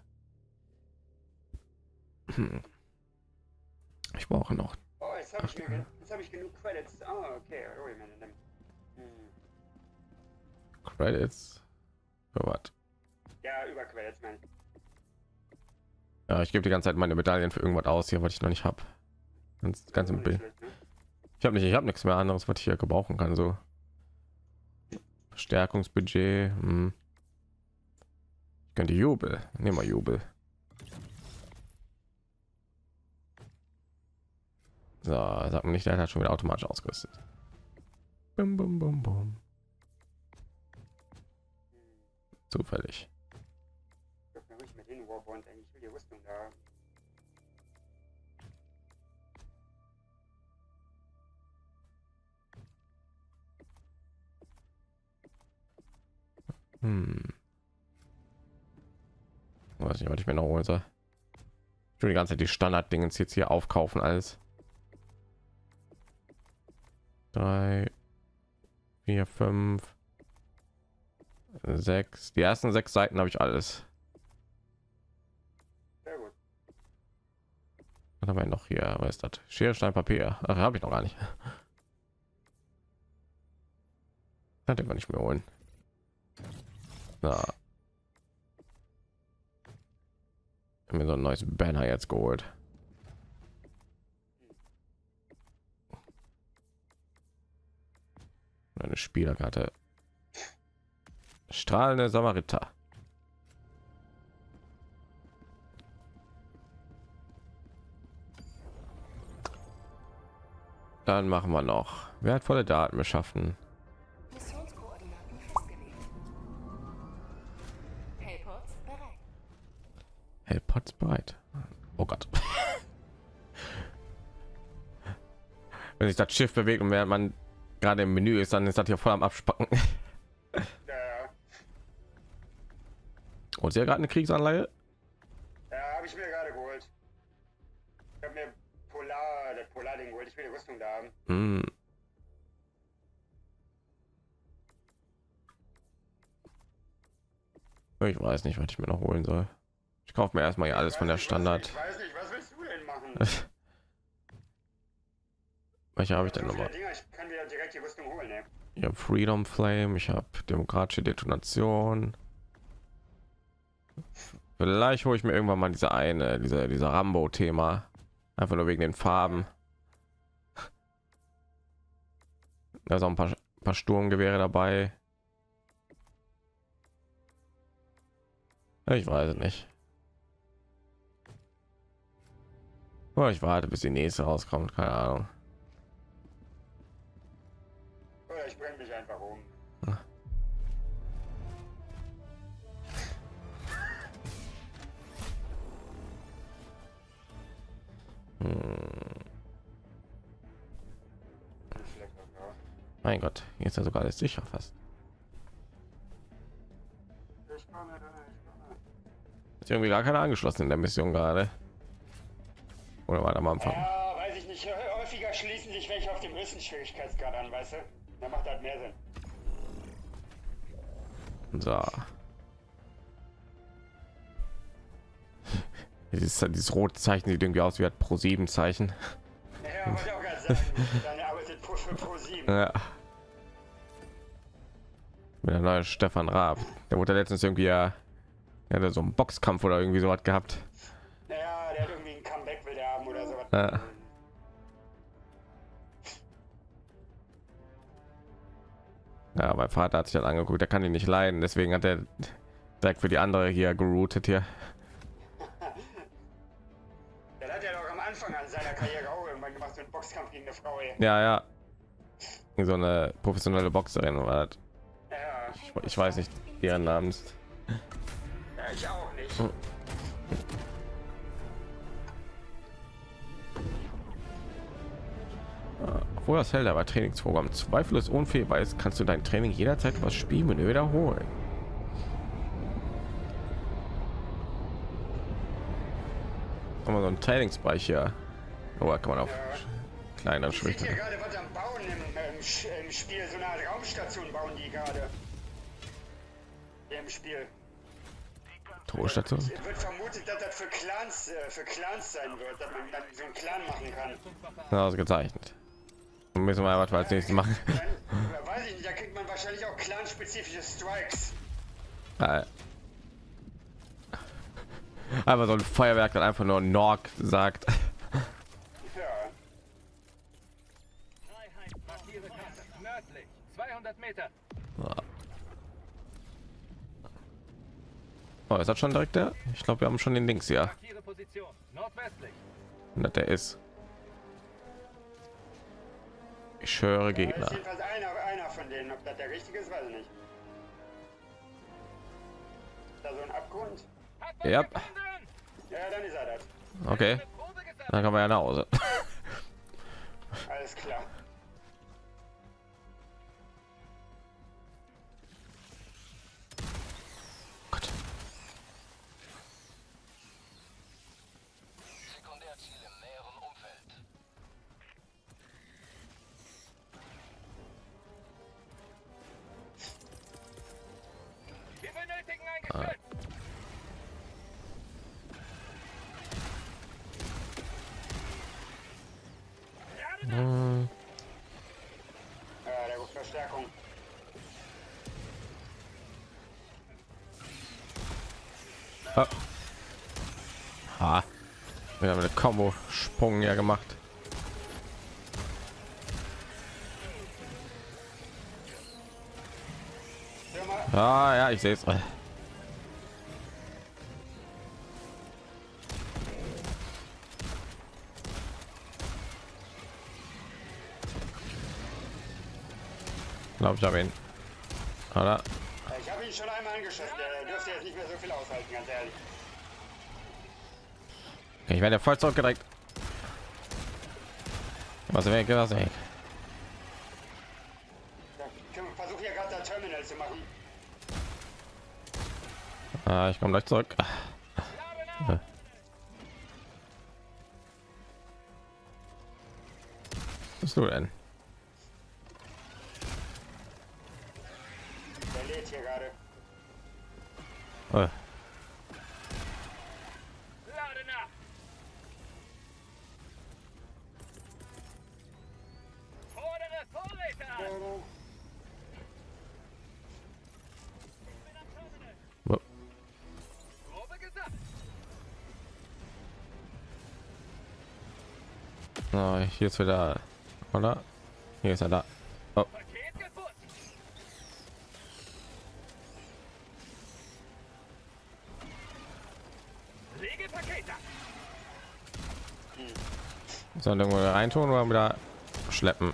Speaker 1: Hm. Ich brauche noch.
Speaker 2: Oh, jetzt habe ich, mir gen- jetzt hab ich genug Credits. Oh, okay. Oh, ich meine, dann. Hm.
Speaker 1: Credits. Für was?
Speaker 2: Ja, über Credits, mein.
Speaker 1: Ja, ich gebe die ganze Zeit meine Medaillen für irgendwas aus hier, was ich noch nicht habe. Ganz, ganz im Bild.
Speaker 2: Schlecht, ne?
Speaker 1: Ich habe nicht, ich habe nichts mehr anderes, was ich hier gebrauchen kann. So Verstärkungsbudget. Hm. Ich könnte Jubel. Nehmen wir Jubel. So, sagt man nicht, der hat schon wieder automatisch ausgerüstet. Bum, bum, bum, bum. Zufällig.
Speaker 2: Ich guck mir ruhig mit den Warbond eigentlich will die Rüstung da.
Speaker 1: Hm. Weiß nicht, was ich mir noch holen soll. Ich will die ganze Zeit die Standard-Dinge jetzt hier aufkaufen alles. Drei, vier, fünf, sechs. Die ersten sechs Seiten habe ich alles.
Speaker 2: Sehr gut.
Speaker 1: Was haben wir noch hier? Was ist das? Schere, Stein, Papier. Ach, habe ich noch gar nicht. Das kann ich mir holen. Na. Ich habe mir so ein neues Banner jetzt geholt. Eine Spielerkarte. Strahlende Samariter. Dann machen wir noch wertvolle Daten beschaffen.
Speaker 5: Missionskoordinaten festgelegt. Hellpods bereit.
Speaker 1: Hellpods bereit. Oh Gott. Wenn sich das Schiff bewegt und während man gerade im Menü ist, dann ist das hier voll am Abspacken.
Speaker 2: Ja,
Speaker 1: Und sie hat gerade eine Kriegsanleihe.
Speaker 2: ja habe ich mir gerade geholt. Ich habe mir Polar, das Polar-Ding geholt. Ich will die Rüstung da haben.
Speaker 1: Hm. Ich weiß nicht, was ich mir noch holen soll. Ich kaufe mir erstmal hier alles von der Standard.
Speaker 2: Ich weiß nicht, was willst du denn machen?
Speaker 1: Welche habe ich denn
Speaker 2: So viele
Speaker 1: nochmal?
Speaker 2: Dinger, ich kann dir direkt die Rüstung holen, ne?
Speaker 1: Ich habe Freedom Flame, ich habe demokratische Detonation. Vielleicht hole ich mir irgendwann mal diese eine, diese, dieser Rambo-Thema. Einfach nur wegen den Farben. Da sind auch ein paar, paar Sturmgewehre dabei. Ich weiß es nicht. Oh, ich warte, bis die nächste rauskommt. Keine Ahnung.
Speaker 2: Oder ich bringe mich einfach um.
Speaker 1: Mein Gott, jetzt ist ja sogar alles sicher fast.
Speaker 2: Ich komme, ich komme.
Speaker 1: Ist irgendwie gar keine angeschlossen in der Mission gerade. Oder war da am Anfang?
Speaker 2: Ja, weiß ich nicht. Häufiger schließen sich welche auf dem höchsten Schwierigkeitsgrad an, weißt du? Da macht halt mehr Sinn.
Speaker 1: So. Dieses, dieses rote Zeichen sieht irgendwie aus wie ein Pro sieben Zeichen.
Speaker 2: Ja, wollte ich auch gerade sagen. Deine arbeitet Pro für Pro sieben.
Speaker 1: Ja. Mit der neue Stefan Raab. Der wurde letztens irgendwie ja, er hatte so einen Boxkampf oder irgendwie so was gehabt.
Speaker 2: Naja, der hat irgendwie ein Comeback will der haben oder so.
Speaker 1: Ja. Ja, mein Vater hat sich das angeguckt, der kann ihn nicht leiden, deswegen hat er direkt für die andere hier geroutet hier.
Speaker 2: Der hat ja doch am Anfang an seiner Karriere auch irgendwann gemacht, so einen Boxkampf gegen eine Frau, ey.
Speaker 1: Ja, ja. So eine professionelle Boxerin war das.
Speaker 2: Ja,
Speaker 1: Ich, ich weiß nicht ihren Namen.
Speaker 2: ja, ich auch nicht.
Speaker 1: Hm. Obwohl das Felder war Trainingsprogramm zweifellos unfehlbar ist, kannst du dein Training jederzeit über das Spielmenü wiederholen. Haben wir so einen Trainingsbereich hier. Oh, da kann man auf kleiner
Speaker 2: Ich sehe hier
Speaker 1: Schwäche.
Speaker 2: gerade was am Bauen im, im, Sch- im Spiel, so eine Art Raumstation bauen die gerade. Hier im Spiel.
Speaker 1: Torstation.
Speaker 2: Es wird vermutet, dass das für Clans, äh, für Clans sein wird, dass man dann so einen Clan machen kann.
Speaker 1: Ausgezeichnet. Dann müssen wir was als nächstes machen.
Speaker 2: Dann, oder weiß ich nicht, da kriegt man wahrscheinlich auch clan-spezifische Strikes.
Speaker 1: Äh. Einfach so ein Feuerwerk, das einfach nur Nork sagt.
Speaker 2: Ja.
Speaker 3: Freiheit, markiere Karte. Nördlich, zweihundert Meter.
Speaker 1: Oh, ist das schon direkt der? Ich glaube, wir haben schon den Links hier.
Speaker 3: Markiere Position. Nordwestlich.
Speaker 1: Und das der ist. Ich höre
Speaker 2: Da ist
Speaker 1: Gegner.
Speaker 2: jedenfalls einer, einer von denen. Ob das der richtige ist, weiß ich nicht. Ist da so ein Abgrund?
Speaker 3: Hat was
Speaker 1: Ja.
Speaker 3: gefunden?
Speaker 2: Ja, dann ist er das.
Speaker 1: Okay,
Speaker 3: Probe gesammelt.
Speaker 1: dann kommen wir ja nach Hause.
Speaker 2: Alles klar.
Speaker 1: Gott.
Speaker 4: Sekundärziel im näheren Umfeld.
Speaker 3: Wir benötigen ein Geschütz.
Speaker 1: Hm.
Speaker 2: Ja, der ruft Verstärkung.
Speaker 1: Ah. Ah. Wir haben eine Combo Sprung ja gemacht.
Speaker 2: Hör mal.
Speaker 1: Ah ja, ich sehe es. Glaube ich habe ihn. Oder?
Speaker 2: Ich habe ihn schon einmal angeschossen. Der dürfte jetzt nicht mehr so viel aushalten, ganz ehrlich.
Speaker 1: Ich werde voll zurückgedrängt. Was weg, was weg.
Speaker 2: Versuche hier gerade das Terminal zu machen.
Speaker 1: Ah, ich komme gleich zurück. Was bist du denn?
Speaker 2: Der lädt hier gerade.
Speaker 1: Oh.
Speaker 3: Lade nach. Fordere Vorräte an.
Speaker 1: Wo-
Speaker 3: Grobe gesagt.
Speaker 1: Oh, hier ist wieder, oder? Hier ist er da. Oh.
Speaker 3: Paket gefunden. Lege Paket ab.
Speaker 1: Sollen irgendwo reintun oder wieder schleppen?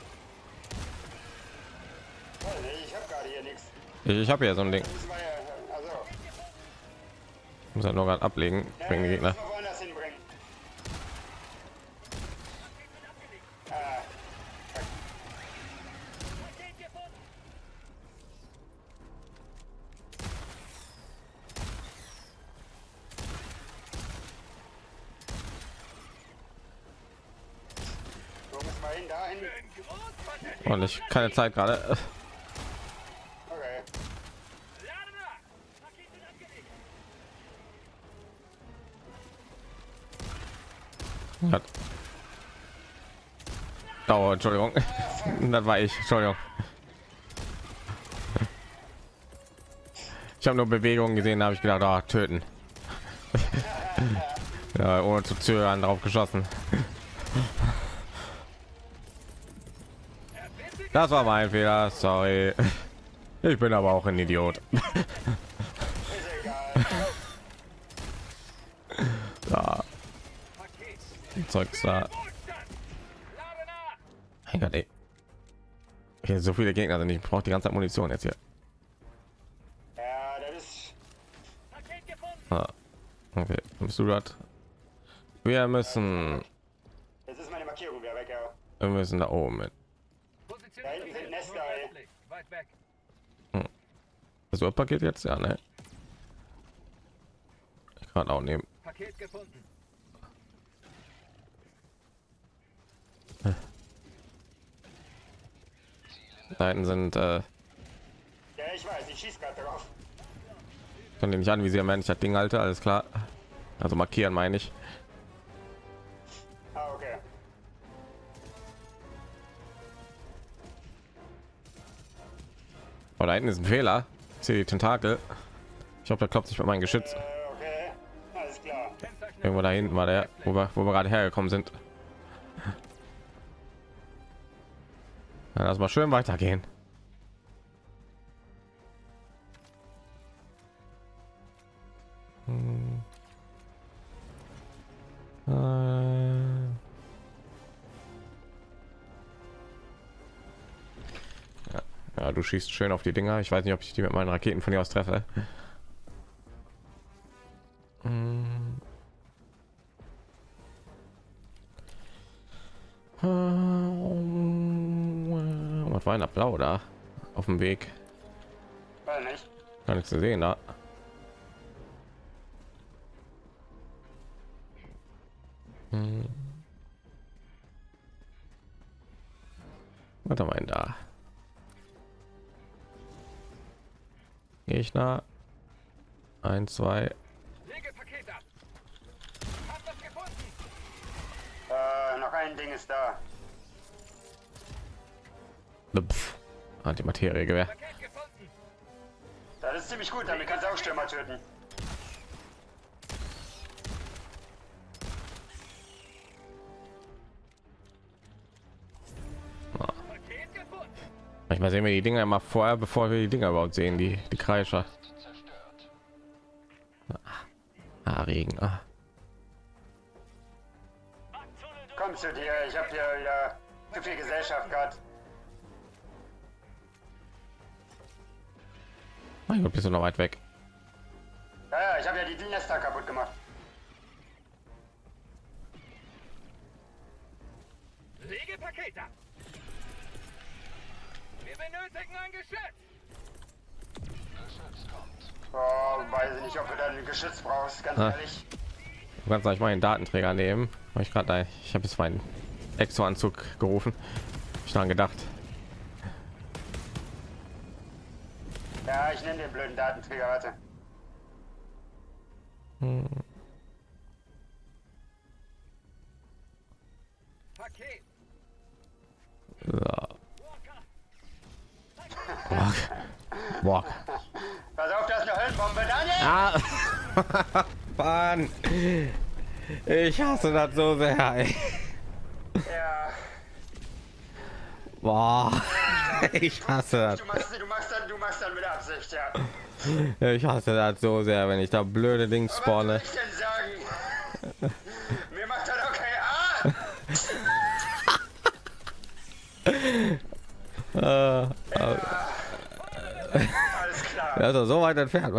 Speaker 2: Ich habe gerade hier nichts.
Speaker 1: Ich, ich habe ja so ein Ding.
Speaker 2: Müssen wir ja, also,
Speaker 1: Muss halt nur gerade ablegen. Bringen die Gegner.
Speaker 2: müssen wir woanders hinbringen. Ah,
Speaker 3: Paket gefunden.
Speaker 2: wo müssen wir hin? Dahin?
Speaker 3: Schön groß von der
Speaker 1: Und ich keine Zeit gerade.
Speaker 2: Okay.
Speaker 3: Lade nach. Paket wird abgelegt.
Speaker 1: Hat. Oh, Entschuldigung. Das war ich. Entschuldigung. Ich habe nur Bewegungen gesehen, habe ich gedacht, ah, töten. Ja, ohne zu zögern drauf geschossen. Das war mein Fehler, sorry. Ich bin aber auch ein Idiot.
Speaker 2: Ist egal.
Speaker 1: Ja,
Speaker 3: Paket.
Speaker 1: Zeugs da.
Speaker 3: Wohlstand. Lade nach.
Speaker 1: Mein Gott, ey. Hier so viele Gegner sind, ich brauche die ganze Zeit Munition jetzt hier.
Speaker 2: Ja, das ist.
Speaker 3: Paket gefunden.
Speaker 1: Ah, okay, bist du das? Wir müssen,
Speaker 2: Jetzt ist meine Markierung wieder weg, ja.
Speaker 1: wir müssen da oben mit.
Speaker 3: Position
Speaker 2: Da hinten sind Nester, ey.
Speaker 3: weit weg.
Speaker 1: So ein Paket jetzt, ja, ne? Ich kann auch nehmen.
Speaker 3: Paket gefunden.
Speaker 1: Da hinten sind, äh,
Speaker 2: Ja, ich weiß, ich schieß gerade drauf.
Speaker 1: kann den nicht anvisieren, wenn ich das Ding halte, alles klar. Also markieren meine ich.
Speaker 2: Ah, okay.
Speaker 1: Oh, da hinten ist ein Fehler. Ich sehe die Tentakel. Ich hoffe, da klopft sich bei meinem Geschütz.
Speaker 2: Äh, okay. Alles klar.
Speaker 3: Kennzeichen.
Speaker 1: Irgendwo da hinten war der, wo wir, wo wir gerade hergekommen sind. Ja, lass mal schön weitergehen. Hm. Äh. Ja. Ja, du schießt schön auf die Dinger. Ich weiß nicht, ob ich die mit meinen Raketen von hier aus treffe. Hm. Was war ein Blau da auf dem Weg?
Speaker 2: War nicht.
Speaker 1: Gar nichts zu sehen da. Hm. Was haben wir denn da? Gegner. Ein, zwei.
Speaker 3: Lege Paket ab. Hab das gefunden.
Speaker 2: Äh, noch ein Ding ist da.
Speaker 1: Pff. Antimaterie-Gewehr.
Speaker 3: Paket gefunden.
Speaker 2: Das ist ziemlich gut, damit kannst du auch Stürmer töten.
Speaker 3: Paket gefunden.
Speaker 1: Manchmal sehen wir die Dinger immer vorher, bevor wir die Dinger überhaupt sehen, die die Kreischer. Ah, Regen. Ah.
Speaker 2: Komm zu dir, ich hab hier wieder zu viel Gesellschaft gehabt.
Speaker 1: Mein Gott, bist du noch weit weg?
Speaker 2: Ja, ja, ich habe ja die Nester kaputt gemacht.
Speaker 3: Lege Paket ab. Wir benötigen ein Geschütz.
Speaker 2: Oh, weiß ich nicht, ob du dann ein Geschütz brauchst, ganz
Speaker 1: Ah.
Speaker 2: ehrlich.
Speaker 1: Du kannst gleich meinen Datenträger nehmen. Hab ich gerade, ich habe jetzt meinen Exo-Anzug gerufen. Hab ich daran gedacht.
Speaker 2: Ja, ich nehme den blöden Datenträger, warte.
Speaker 1: Hm.
Speaker 3: Paket.
Speaker 1: Ja. Boah. Boah.
Speaker 2: Pass auf, da ist eine Höllenbombe, Daniel!
Speaker 1: Ah. Mann. Ich hasse das so sehr. Ey.
Speaker 2: Ja,
Speaker 1: Boah. Ich hasse das.
Speaker 2: du machst, du machst dann, du machst dann mit Absicht, ja.
Speaker 1: Ich hasse das so sehr, wenn ich da blöde Ding
Speaker 2: Was soll
Speaker 1: spawne.
Speaker 2: ich denn sagen? Mir macht das okay. Ah!
Speaker 1: Äh, äh,
Speaker 2: Alles klar.
Speaker 1: er ist doch so weit entfernt.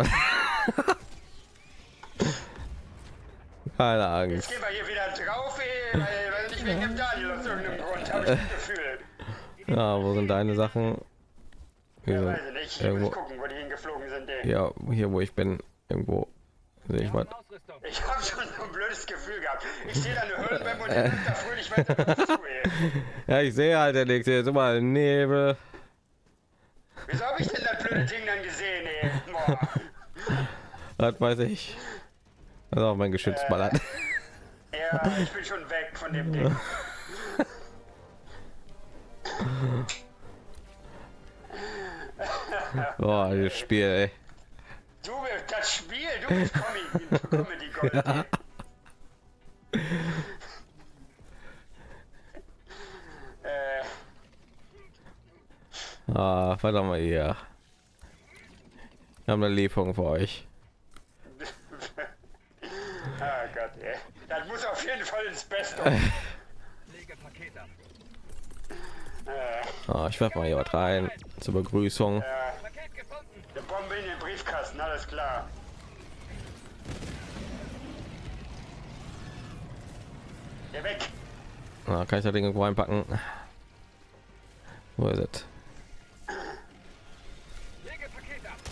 Speaker 1: Keine
Speaker 2: Jetzt
Speaker 1: Angst.
Speaker 2: gehen wir hier wieder drauf, ey, weil, weil nicht wegen dem Daniel aus irgendeinem Grund, habe ich das Gefühl.
Speaker 1: Ja, wo sind deine Sachen? Hier
Speaker 2: Ja,
Speaker 1: sind
Speaker 2: weiß ich nicht. Ich
Speaker 1: irgendwo.
Speaker 2: muss gucken, wo die hingeflogen sind, ey.
Speaker 1: Ja, hier wo ich bin, irgendwo sehe ich was.
Speaker 3: Ausrüstung.
Speaker 2: Ich habe schon so ein blödes Gefühl gehabt. Ich sehe da eine Höllenbombe und die nimmt da fröhlich weiter dazu, ey.
Speaker 1: Ja, ich sehe halt nichts. Hier ist immer Nebel.
Speaker 2: Wieso habe ich denn das blöde Ding dann gesehen, ey? Boah.
Speaker 1: Das weiß ich. Das ist auch mein Geschütz ballert.
Speaker 2: Ja, ich bin schon weg von dem Ding.
Speaker 1: Boah, das Spiel, ey.
Speaker 2: Du bist das Spiel, du bist Comedy, Comedy Gold. ey. Äh,
Speaker 1: Ah, verdammt mal hier. Wir haben eine Lieferung für euch.
Speaker 2: ah Gott, ey. Das muss auf jeden Fall ins Beste.
Speaker 3: Lege Paket ab.
Speaker 2: Äh,
Speaker 1: Ah, ich werfe mal hier was rein zur Begrüßung.
Speaker 2: ja,
Speaker 3: Paket gefunden.
Speaker 2: eine Bombe in den Briefkasten, alles klar. Geh weg.
Speaker 1: Ah, kann ich das Ding irgendwo einpacken? Wo ist es?
Speaker 3: Lege Paket ab.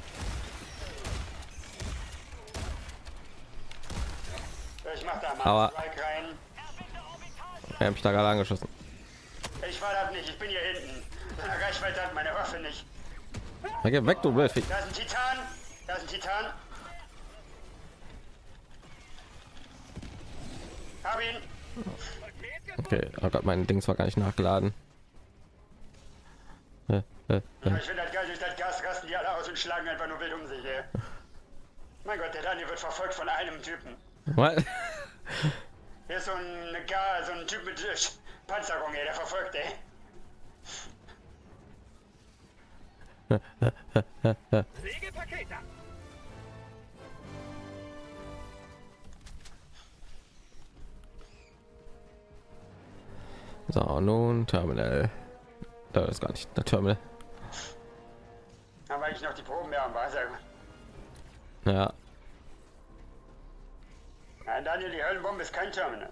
Speaker 2: Ich mach da mal
Speaker 1: Aber-
Speaker 2: einen Strike rein.
Speaker 1: Er hat mich da gerade angeschossen.
Speaker 2: Ich war das nicht, ich bin hier hinten. Meine Reichweite hat meine Waffe nicht.
Speaker 1: Na, geh weg, du blöd Vieh.
Speaker 2: Da ist ein Titan. Da ist ein Titan. Hab ihn.
Speaker 3: Paket gefunden.
Speaker 1: Okay, oh Gott, mein Ding war gar nicht nachgeladen. Äh, äh, äh.
Speaker 2: Ich finde das geil, durch das Gas rasten die alle aus und schlagen einfach nur wild um sich, ey. Mein Gott, der Daniel wird verfolgt von einem Typen.
Speaker 1: What?
Speaker 2: Hier ist so ein, Gar, so ein Typ mit äh, Panzerung, ey, der verfolgt, ey.
Speaker 3: Lege Paket ab.
Speaker 1: So, nun Terminal. Da ist gar nicht der Terminal.
Speaker 2: Haben wir eigentlich noch die Proben? Ja, war sehr gut.
Speaker 1: Ja,
Speaker 2: Nein, Daniel, die Höllenbombe ist kein Terminal.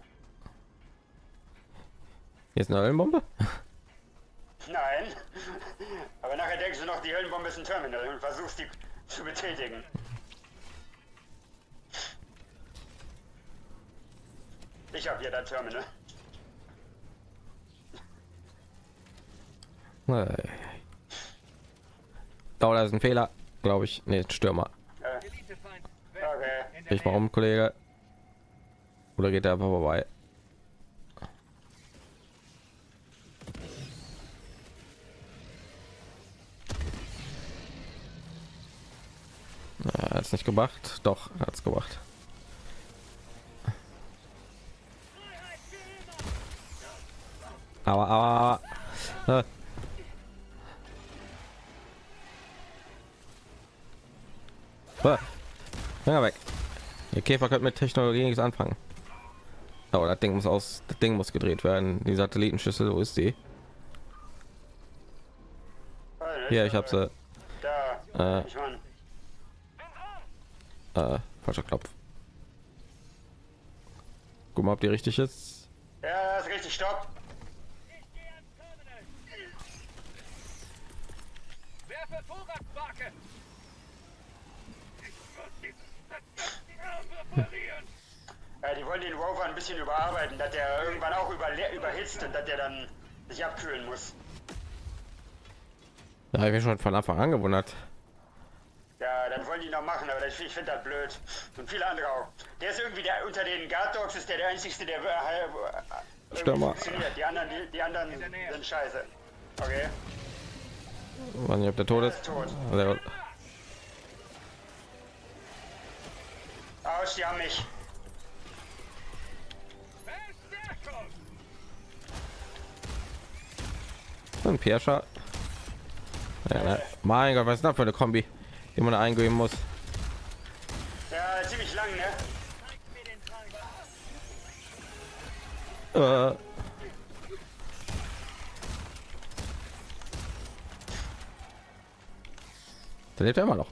Speaker 1: hier ist eine Höllenbombe.
Speaker 2: Nein. Aber nachher denkst du noch, die Höllenbombe ist ein Terminal und versuchst die zu betätigen. Ich hab hier das Terminal.
Speaker 1: Äh. Oh, da ist ein Fehler, glaube ich. Nee, Stürmer.
Speaker 2: Äh,
Speaker 3: Elitefeind.
Speaker 2: okay.
Speaker 1: Ich warum, Kollege? Oder geht er einfach vorbei? Hat es nicht gemacht? Doch, hat es gemacht. Aber, aber, aber. Äh. Ah. Ja, weg. Der Käfer könnte mit Technologie nichts anfangen. Oh, das Ding muss aus, das Ding muss gedreht werden. Die Satellitenschüssel, wo ist die? Hier, ich habe sie.
Speaker 2: Da.
Speaker 1: Äh,
Speaker 2: Ich meine,
Speaker 1: äh, falscher Knopf. Guck mal, ob die richtig ist.
Speaker 2: ja, das ist richtig, stopp.
Speaker 3: Werfe Thoraxbarke! Ich muss dieses verdammte reparieren!
Speaker 2: Ja, die wollen den Rover ein bisschen überarbeiten, dass der irgendwann auch über, überhitzt und dass der dann sich abkühlen muss.
Speaker 1: Da habe ich mich schon von Anfang an gewundert.
Speaker 2: Ja, das wollen die noch machen, aber das, ich finde das blöd. Und viele andere auch. Der ist irgendwie der unter den Guard Dogs ist der der einzigste, der äh,
Speaker 1: Stör mal.
Speaker 2: funktioniert. Die anderen, die, die anderen sind scheiße. Okay,
Speaker 1: Ich weiß nicht, ob der tot
Speaker 2: er
Speaker 1: ist.
Speaker 2: ist tot.
Speaker 1: Also,
Speaker 2: Aus, die haben mich.
Speaker 3: Verstärkung!
Speaker 1: ein Pirscher. Ja, ne? Mein Gott, was ist das für eine Kombi, die man da eingeben muss?
Speaker 2: Ja, ziemlich lang, ne?
Speaker 1: Äh, der lebt ja immer noch.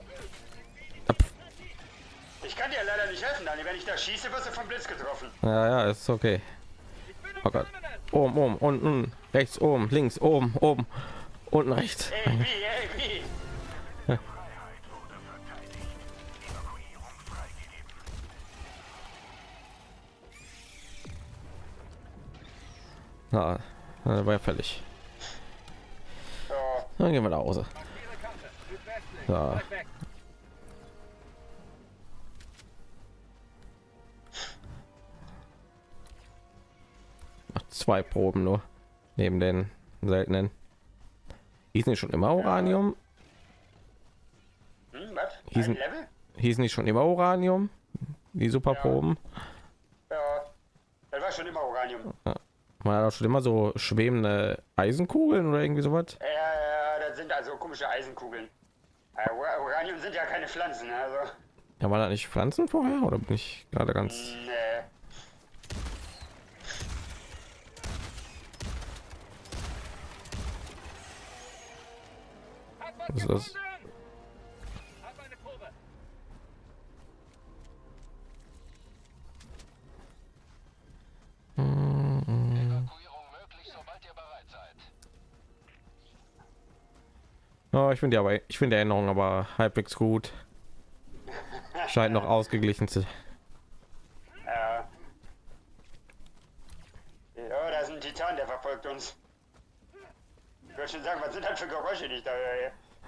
Speaker 2: Ich kann dir leider nicht helfen, Dani. Wenn ich da schieße, wirst du vom Blitz getroffen.
Speaker 1: Ja, ja, ist okay. Oh Gott. Oben, oben, unten, rechts, oben, links, oben, oben, unten, rechts.
Speaker 2: Ey, wie, ey, wie?
Speaker 1: Na, ja, war ja fällig.
Speaker 2: So,
Speaker 1: Dann gehen wir nach Hause.
Speaker 3: Markiere Kante. Südwestlich.
Speaker 1: Ja.
Speaker 3: Bleib weg.
Speaker 1: Ach, zwei Proben nur neben den seltenen. Hieß nicht schon immer Uranium?
Speaker 2: hm, was?
Speaker 1: Hießen-
Speaker 2: Ein Level?
Speaker 1: Hieß nicht schon immer Uranium? Die Superproben?
Speaker 2: Ja, das war schon immer Uranium.
Speaker 1: Man hat auch schon immer so schwebende Eisenkugeln oder irgendwie sowas.
Speaker 2: Ja, ja, das sind also komische Eisenkugeln. Äh, Ur- Uranium sind ja keine Pflanzen, ne? Also,
Speaker 1: Ja, war da nicht Pflanzen vorher oder bin ich gerade ganz?
Speaker 2: ne.
Speaker 3: Hab was
Speaker 1: Was ist das?
Speaker 3: gefunden! Hab eine Probe.
Speaker 4: Evakuierung möglich, sobald ihr bereit seid.
Speaker 1: Oh, ich finde die aber, ich finde die Erinnerung aber halbwegs gut. Scheint noch ausgeglichen zu.
Speaker 2: Ja. Ja, da ist ein Titan, der verfolgt uns. Ich würde schon sagen, was sind das für Geräusche, die ich da höre?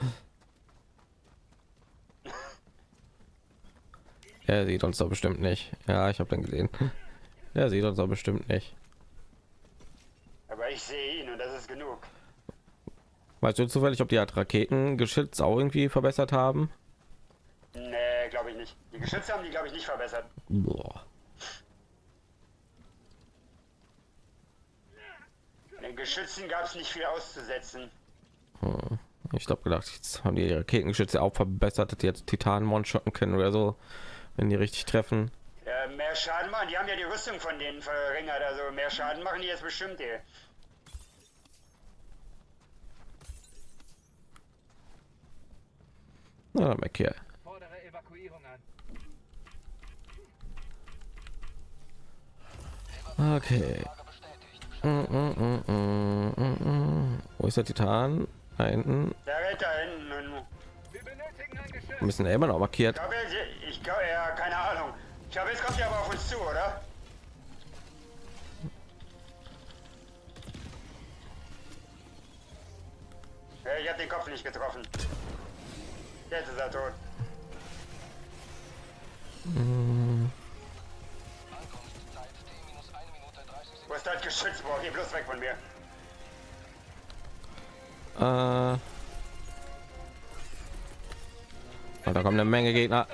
Speaker 1: Er sieht uns doch bestimmt nicht. Ja, ich habe den gesehen. Er sieht uns doch bestimmt nicht.
Speaker 2: Aber ich sehe ihn und das ist genug.
Speaker 1: Weißt du zufällig, ob die halt Raketengeschütz auch irgendwie verbessert haben?
Speaker 2: Nee, glaube ich nicht. Die Geschütze haben die, glaube ich, nicht verbessert.
Speaker 1: Boah.
Speaker 2: Den Geschützen gab es nicht viel auszusetzen.
Speaker 1: Hm. Ich glaube gedacht, jetzt haben die Raketengeschütze auch verbessert, dass die jetzt Titanen one-shotten können oder so, wenn die richtig treffen.
Speaker 2: Ja, mehr Schaden machen. Die haben ja die Rüstung von denen verringert. Also mehr Schaden machen die jetzt bestimmt. Ey.
Speaker 1: Na, dann weg hier.
Speaker 3: Fordere Evakuierung an.
Speaker 1: Okay. Mm, mm, mm, mm, mm, mm. Wo ist der Titan? Da hinten.
Speaker 2: Der rennt da hinten. Und
Speaker 3: Wir benötigen ein Geschütz.
Speaker 1: Müssen immer noch markiert.
Speaker 2: ich glaube, ich glaube, ja, keine Ahnung. Ich glaube, jetzt kommt der aber auf uns zu, oder? Ja, ich habe den Kopf nicht getroffen. Jetzt ist er tot.
Speaker 4: Ankunftszeit T minus eine Minute dreißig Sekunden.
Speaker 2: Wo ist das Geschütz? Boah, geh bloß weg von mir.
Speaker 1: Äh. Und da kommt eine Menge Gegner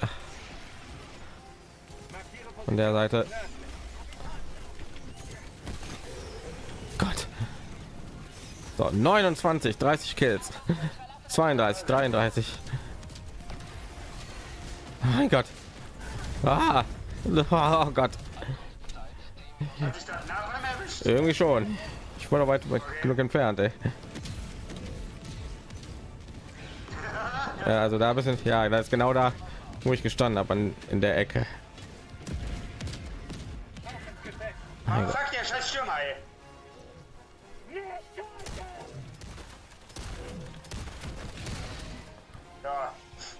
Speaker 3: Markiere
Speaker 1: von der Seite.
Speaker 3: Position.
Speaker 1: Gott. So, neunundzwanzig, dreißig Kills. zweiunddreißig, dreiunddreißig. Mein Gott. Ah. Oh Gott.
Speaker 2: Hat sich das Nachbarn erwischt?
Speaker 1: Irgendwie schon. Ich war noch weit genug entfernt, ey. Ja, also da bisschen, ja, da ist genau da, wo ich gestanden habe, an in der Ecke.
Speaker 2: Ah, fuck, der scheiß Stürmer, ey. Ja.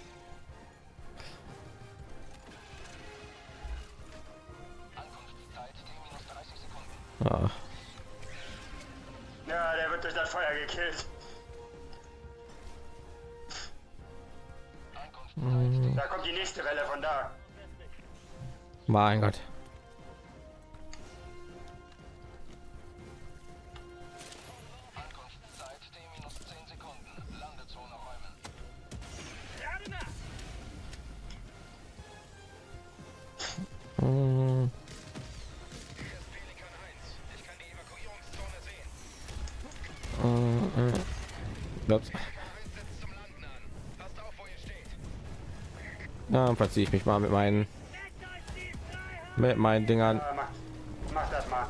Speaker 4: Ankunftszeit T minus dreißig Sekunden.
Speaker 1: Ja.
Speaker 2: Ja, der wird durch das Feuer gekillt.
Speaker 4: Ankunftszeit
Speaker 2: Da kommt die nächste Welle von da.
Speaker 1: Mein Gott.
Speaker 4: Ankunftszeit T minus zehn Sekunden. Landezone räumen.
Speaker 3: Gerade nach.
Speaker 1: Hm.
Speaker 3: Hier ist Pelikan eins. Ich kann die Evakuierungszone sehen.
Speaker 1: Äh, äh. Ups.
Speaker 3: Pelikan eins setzt zum Landen an. Passt auf, wo ihr steht.
Speaker 1: Ja, verziehe ich mich mal mit meinen mit meinen Dingern.
Speaker 2: Ja, mach, mach das mal.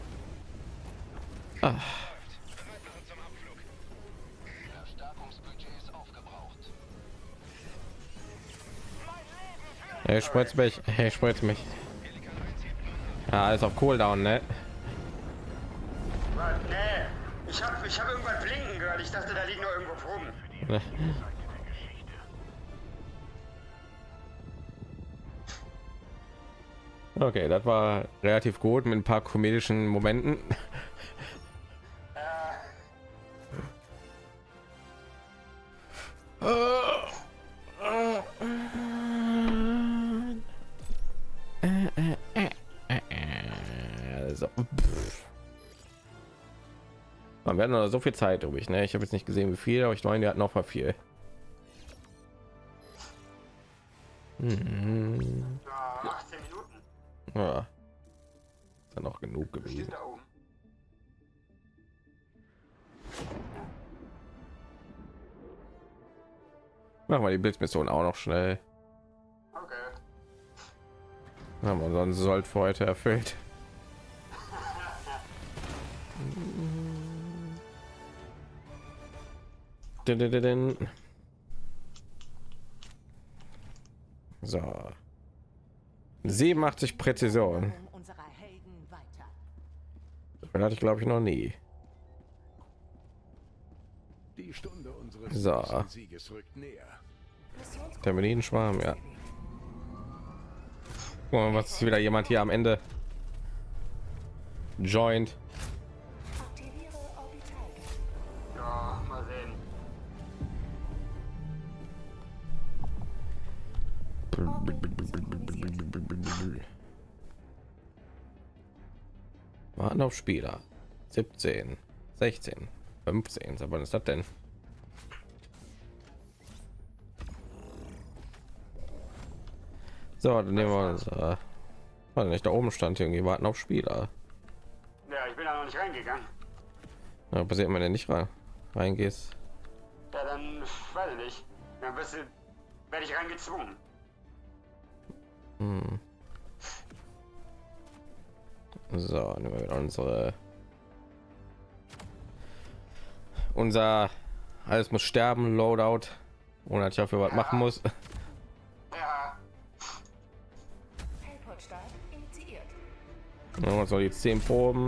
Speaker 1: Ah.
Speaker 3: Bereit machen zum Abflug.
Speaker 4: Verstärkungsbudget ist aufgebraucht.
Speaker 1: Hey, spritz mich, hey, spritz mich. Ja, alles auf Cooldown, ne?
Speaker 2: Was? Nee. Ich hab, ich hab irgendwas blinken gehört. Ich dachte, da liegen noch irgendwo Proben.
Speaker 1: Okay, das war relativ gut mit ein paar komedischen Momenten. So. Man werden noch so viel Zeit übrig, ne? Ich habe jetzt nicht gesehen, wie viel, aber ich meine, die hat noch mal viel. Hm.
Speaker 2: Ja, achtzehn Minuten.
Speaker 1: Ja. Ist ja noch genug gewesen.
Speaker 2: Steht da oben.
Speaker 1: Machen wir die Blitzmission auch noch schnell.
Speaker 2: Okay.
Speaker 1: Haben wir unseren Sold für heute erfüllt. Din, din, din, din. So. siebenundachtzig Präzision.
Speaker 6: Unserer Helden weiter.
Speaker 1: Das hatte ich glaube ich noch nie.
Speaker 7: Die Stunde unseres
Speaker 1: So.
Speaker 7: nächsten Sieges rückt näher.
Speaker 1: Terminschwarm, ja. Guck mal, was ist wieder jemand hier am Ende joint.
Speaker 5: Aktiviere Orbital.
Speaker 2: Ja, mal sehen.
Speaker 1: Warten auf Spieler. siebzehn, sechzehn, fünfzehn. Aber was ist das denn? So, dann nehmen wir uns. Äh, warte nicht, da oben stand irgendwie warten auf Spieler.
Speaker 2: Ja, ich bin da noch nicht reingegangen.
Speaker 1: Ja, passiert, wenn du nicht rein reingehst.
Speaker 2: Ja, dann weiß ich nicht. Dann wirst du, werde ich reingezwungen.
Speaker 1: Hm. So, nehmen wir wieder unsere unser alles muss sterben Loadout, ohne dass ich dafür was machen muss.
Speaker 2: Ja,
Speaker 5: Teleportstart initiiert.
Speaker 1: Dann haben wir uns noch die zehn Proben.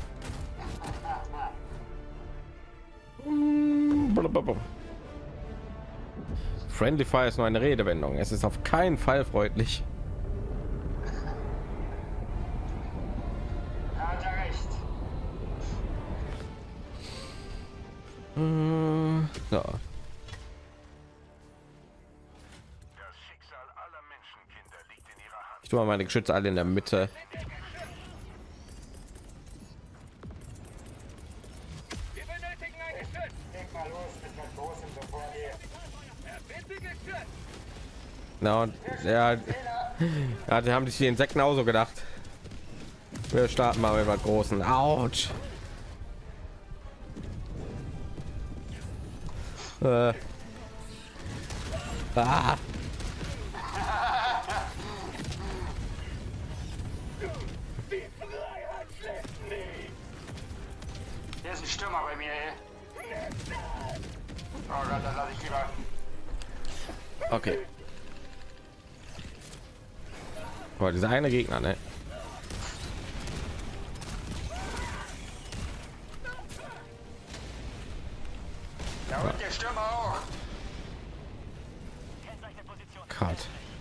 Speaker 1: Friendly Fire ist nur eine Redewendung. Es ist auf keinen Fall freundlich.
Speaker 2: da hat er recht.
Speaker 1: Äh, So.
Speaker 7: Das Schicksal aller Menschenkinder liegt in ihrer Hand.
Speaker 1: Ich tue mal meine Geschütze alle in der Mitte.
Speaker 3: Wir benötigen ein Geschütz.
Speaker 2: Leg mal los mit was Großem, bevor wir...
Speaker 3: Bitte Geschütz.
Speaker 1: Na und ja, ja, die haben sich die Insekten auch so gedacht. Wir starten mal mit was Großen. Autsch. Äh. Ah.
Speaker 2: Hier ist ein Stürmer bei mir, ey. Oh Gott, dann lass ich lieber.
Speaker 1: Okay. Boah, dieser eine Gegner, ne?
Speaker 2: Da unten der Stürmer auch.
Speaker 1: Gott.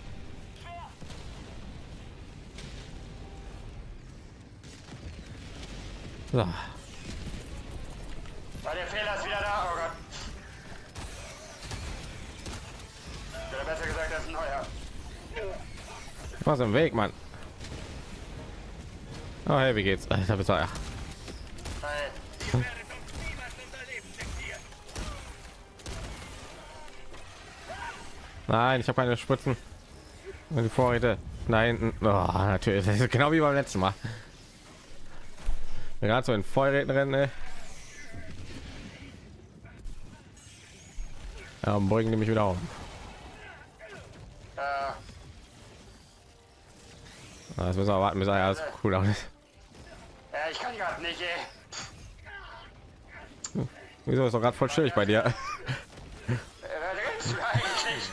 Speaker 1: So.
Speaker 2: War der Fehler ist wieder da, oh Gott. Oder besser gesagt, das ist ein neuer.
Speaker 1: Was im Weg, Mann? Oh, hey, wie geht's? Alter, bitte, ja.
Speaker 2: Hey.
Speaker 1: Nein, ich habe keine Spritzen. Und die Vorräte. Nein, oh, natürlich. Das ist genau wie beim letzten Mal. Gerade so in Vorräten rennen. Ey. Ja, bringen die mich wieder um.
Speaker 2: Äh,
Speaker 1: Das müssen wir warten, bis alles cool aus ist.
Speaker 2: ja, ich kann gerade nicht, ey.
Speaker 1: Wieso ist doch gerade voll chillig bei dir?
Speaker 2: Äh, Was redest du eigentlich?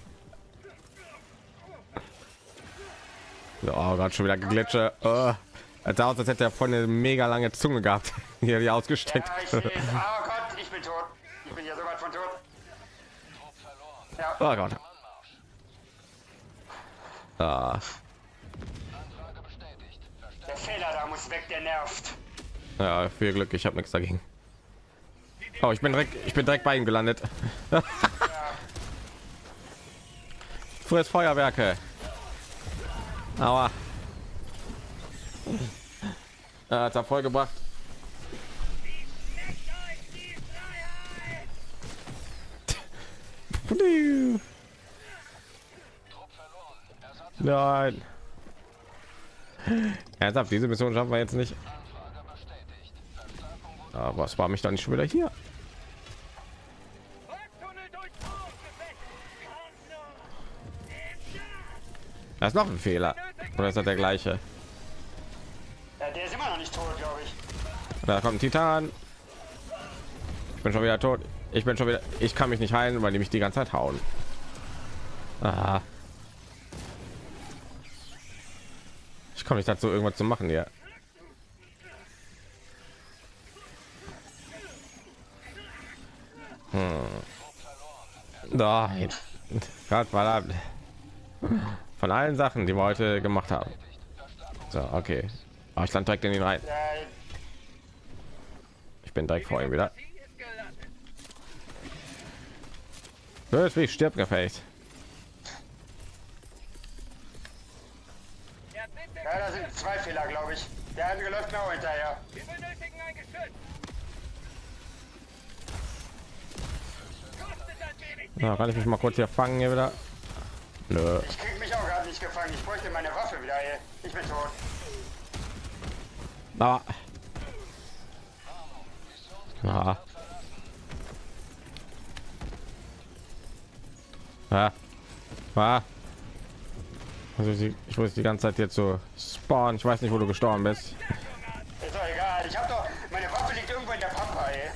Speaker 1: So, oh Gott, schon wieder geglitsche. Oh, als aus, als hätte er voll eine mega lange Zunge gehabt, hier die ausgesteckt.
Speaker 2: Ja, ich sehe es. Oh Gott, ich bin tot. Ich bin ja so weit von tot. Ja.
Speaker 1: Oh Gott. Ah.
Speaker 2: Der Fehler da muss weg, der nervt.
Speaker 1: Ja, viel Glück, ich habe nichts dagegen. Oh, ich bin direkt, ich bin direkt bei ihm gelandet.
Speaker 2: Ja.
Speaker 1: Friss Feuerwerke. Aua. Er hat er voll gebracht. Nein. Ernsthaft, diese Mission schaffen wir jetzt nicht. Aber es war mich doch nicht schon wieder hier. Das ist noch ein Fehler. Oder ist das der gleiche?
Speaker 2: Ja, der ist immer noch nicht tot, glaube ich.
Speaker 1: Da kommt ein Titan. Ich bin schon wieder tot. Ich bin schon wieder. Ich kann mich nicht heilen, weil die mich die ganze Zeit hauen. Aha. Ich komme nicht dazu, irgendwas zu machen hier. Hm. Nein. Gott verdammt. Von allen Sachen, die wir heute gemacht haben. So, okay. Oh, ich stand direkt in ihn rein.
Speaker 2: Ja,
Speaker 1: Ich bin direkt vor ihm wieder. Hört wie stirbt gefällt.
Speaker 2: ja, da sind zwei Fehler, glaube ich. Der andere läuft mir auch hinterher.
Speaker 1: Ja, kann ich mich mal kurz hier fangen hier wieder? Nö.
Speaker 2: Ich krieg mich auch gerade nicht gefangen. Ich bräuchte meine Waffe wieder hier. Ich bin tot.
Speaker 1: Aber ja. Ja. Ja. Also ich, ich muss die ganze Zeit jetzt so spawnen. Ich weiß nicht, wo du gestorben bist.
Speaker 2: Ist doch egal. Ich hab doch. Meine Waffe liegt irgendwo in der Pampa, ey.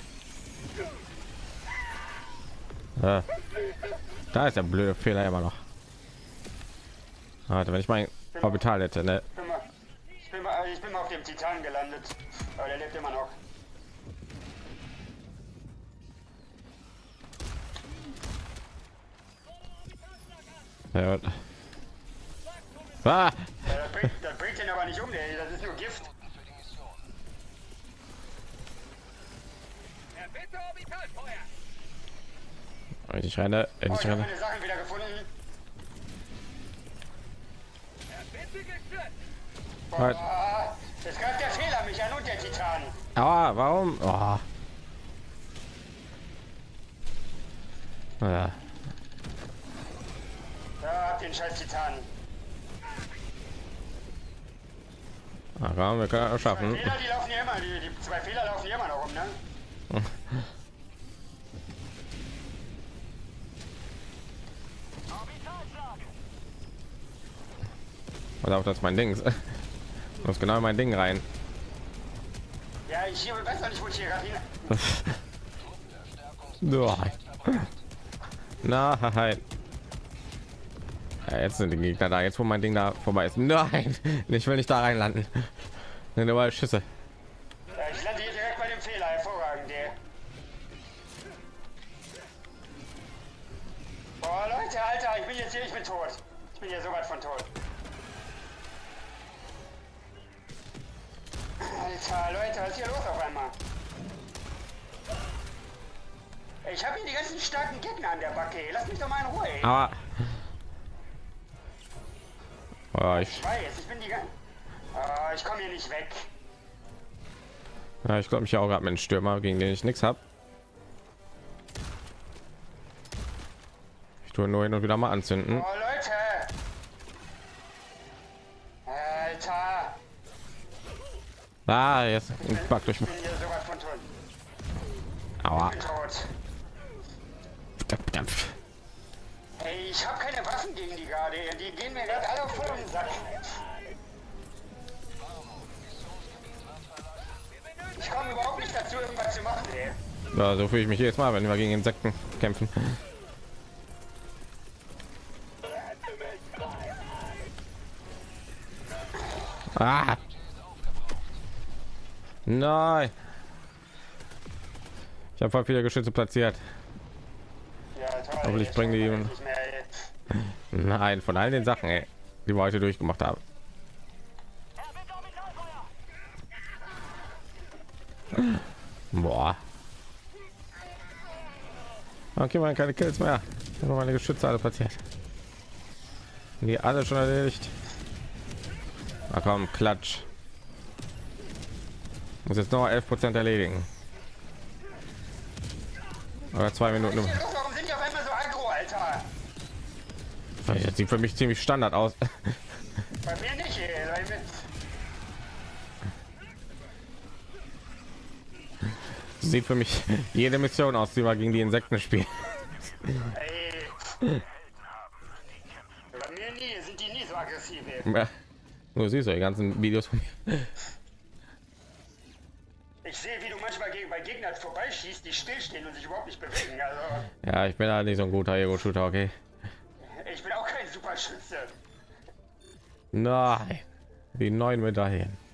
Speaker 1: Ja. Da ist der blöde Fehler immer noch. Warte, wenn ich mein Orbital hätte, ne?
Speaker 2: Ich bin mal, ich bin mal, ich bin mal auf dem Titan gelandet. Aber der lebt immer noch.
Speaker 1: Ja. Ah!
Speaker 2: Ja, das, bringt, das bringt ihn aber nicht um, ey. Das ist nur Gift.
Speaker 1: Ich renne,
Speaker 2: Oh,
Speaker 1: ich
Speaker 2: ich habe
Speaker 1: renne.
Speaker 2: meine Sachen wieder gefunden.
Speaker 1: Halt.
Speaker 2: Boah, jetzt greift der Fehler mich an und der Titan.
Speaker 1: Ah, warum? Oh. Ja.
Speaker 2: Ja, hab den scheiß Titan.
Speaker 1: Ah, komm, wir können es
Speaker 2: Zwei
Speaker 1: schaffen.
Speaker 2: Fehler, die laufen ja immer. Die, die zwei Fehler laufen ja immer noch rum, ne?
Speaker 1: Und auch das ist mein Ding. Muss genau in mein Ding rein.
Speaker 2: Ja, ich hier weiß auch nicht, wo ich hier gerade hin.
Speaker 1: Nein. Nein. Ja, jetzt sind die Gegner da. Jetzt wo mein Ding da vorbei ist. Nein, ich will nicht da reinlanden. Nein, aber Schüsse.
Speaker 2: Ja, ich lande hier direkt bei dem Fehler. Hervorragend, ey. Boah, Leute, Alter, ich bin jetzt hier, ich bin tot. Ich bin hier so weit von tot. Alter, Leute, was ist hier los auf einmal? Ich habe hier die ganzen starken Gegner an der Backe. Lass mich doch mal in Ruhe, ey.
Speaker 1: Aber oh, ich,
Speaker 2: Ich weiß, ich bin die ganze... Oh, ich komme hier nicht weg.
Speaker 1: ja, ich glaube mich auch gerade mit einem Stürmer, gegen den ich nichts habe. Ich tue nur hin und wieder mal anzünden.
Speaker 2: Oh, Leute! Alter!
Speaker 1: Ah, jetzt ein Bug durch
Speaker 2: Ich bin hier so weit von tot.
Speaker 1: Aua.
Speaker 2: Ich bin tot. Hey, ich habe keine Waffen gegen die gerade. Die gehen mir gerade alle voll um den Sack. Ich komme überhaupt nicht dazu, irgendwas zu machen, ey.
Speaker 1: Ja, so fühle ich mich jedes Mal, wenn wir gegen Insekten kämpfen. Ah. Nein. Ich habe voll viele Geschütze platziert.
Speaker 2: Ja, toll.
Speaker 1: Aber ich bringe die.
Speaker 2: Nicht mehr, ey.
Speaker 1: Nein, von all den Sachen, ey, die wir heute durchgemacht haben. Boah. Okay, man keine Kills mehr. Ich habe meine Geschütze alle platziert. Die alle schon erledigt. Na komm, Klatsch. Muss jetzt noch elf Prozent erledigen. Oder zwei Minuten.
Speaker 2: Was ist hier los? Warum sind die auf einmal so aggro, Alter?
Speaker 1: Das sieht für mich ziemlich Standard aus.
Speaker 2: Bei mir nicht, ey. Leute.
Speaker 1: Sieht für mich jede Mission aus, die wir gegen die Insekten spielen.
Speaker 2: Ey. Bei mir nie, sind die nie so aggressiv, ey.
Speaker 1: Ja. Nur siehst du die ganzen Videos von mir.
Speaker 2: Ich sehe, wie du manchmal gegen bei Gegnern vorbeischießt, die stillstehen und sich überhaupt nicht bewegen. Also,
Speaker 1: Ja, ich bin da nicht so ein guter Ego-Shooter, okay.
Speaker 2: ich bin auch kein Superschütze.
Speaker 1: Nein, die neun Medaillen.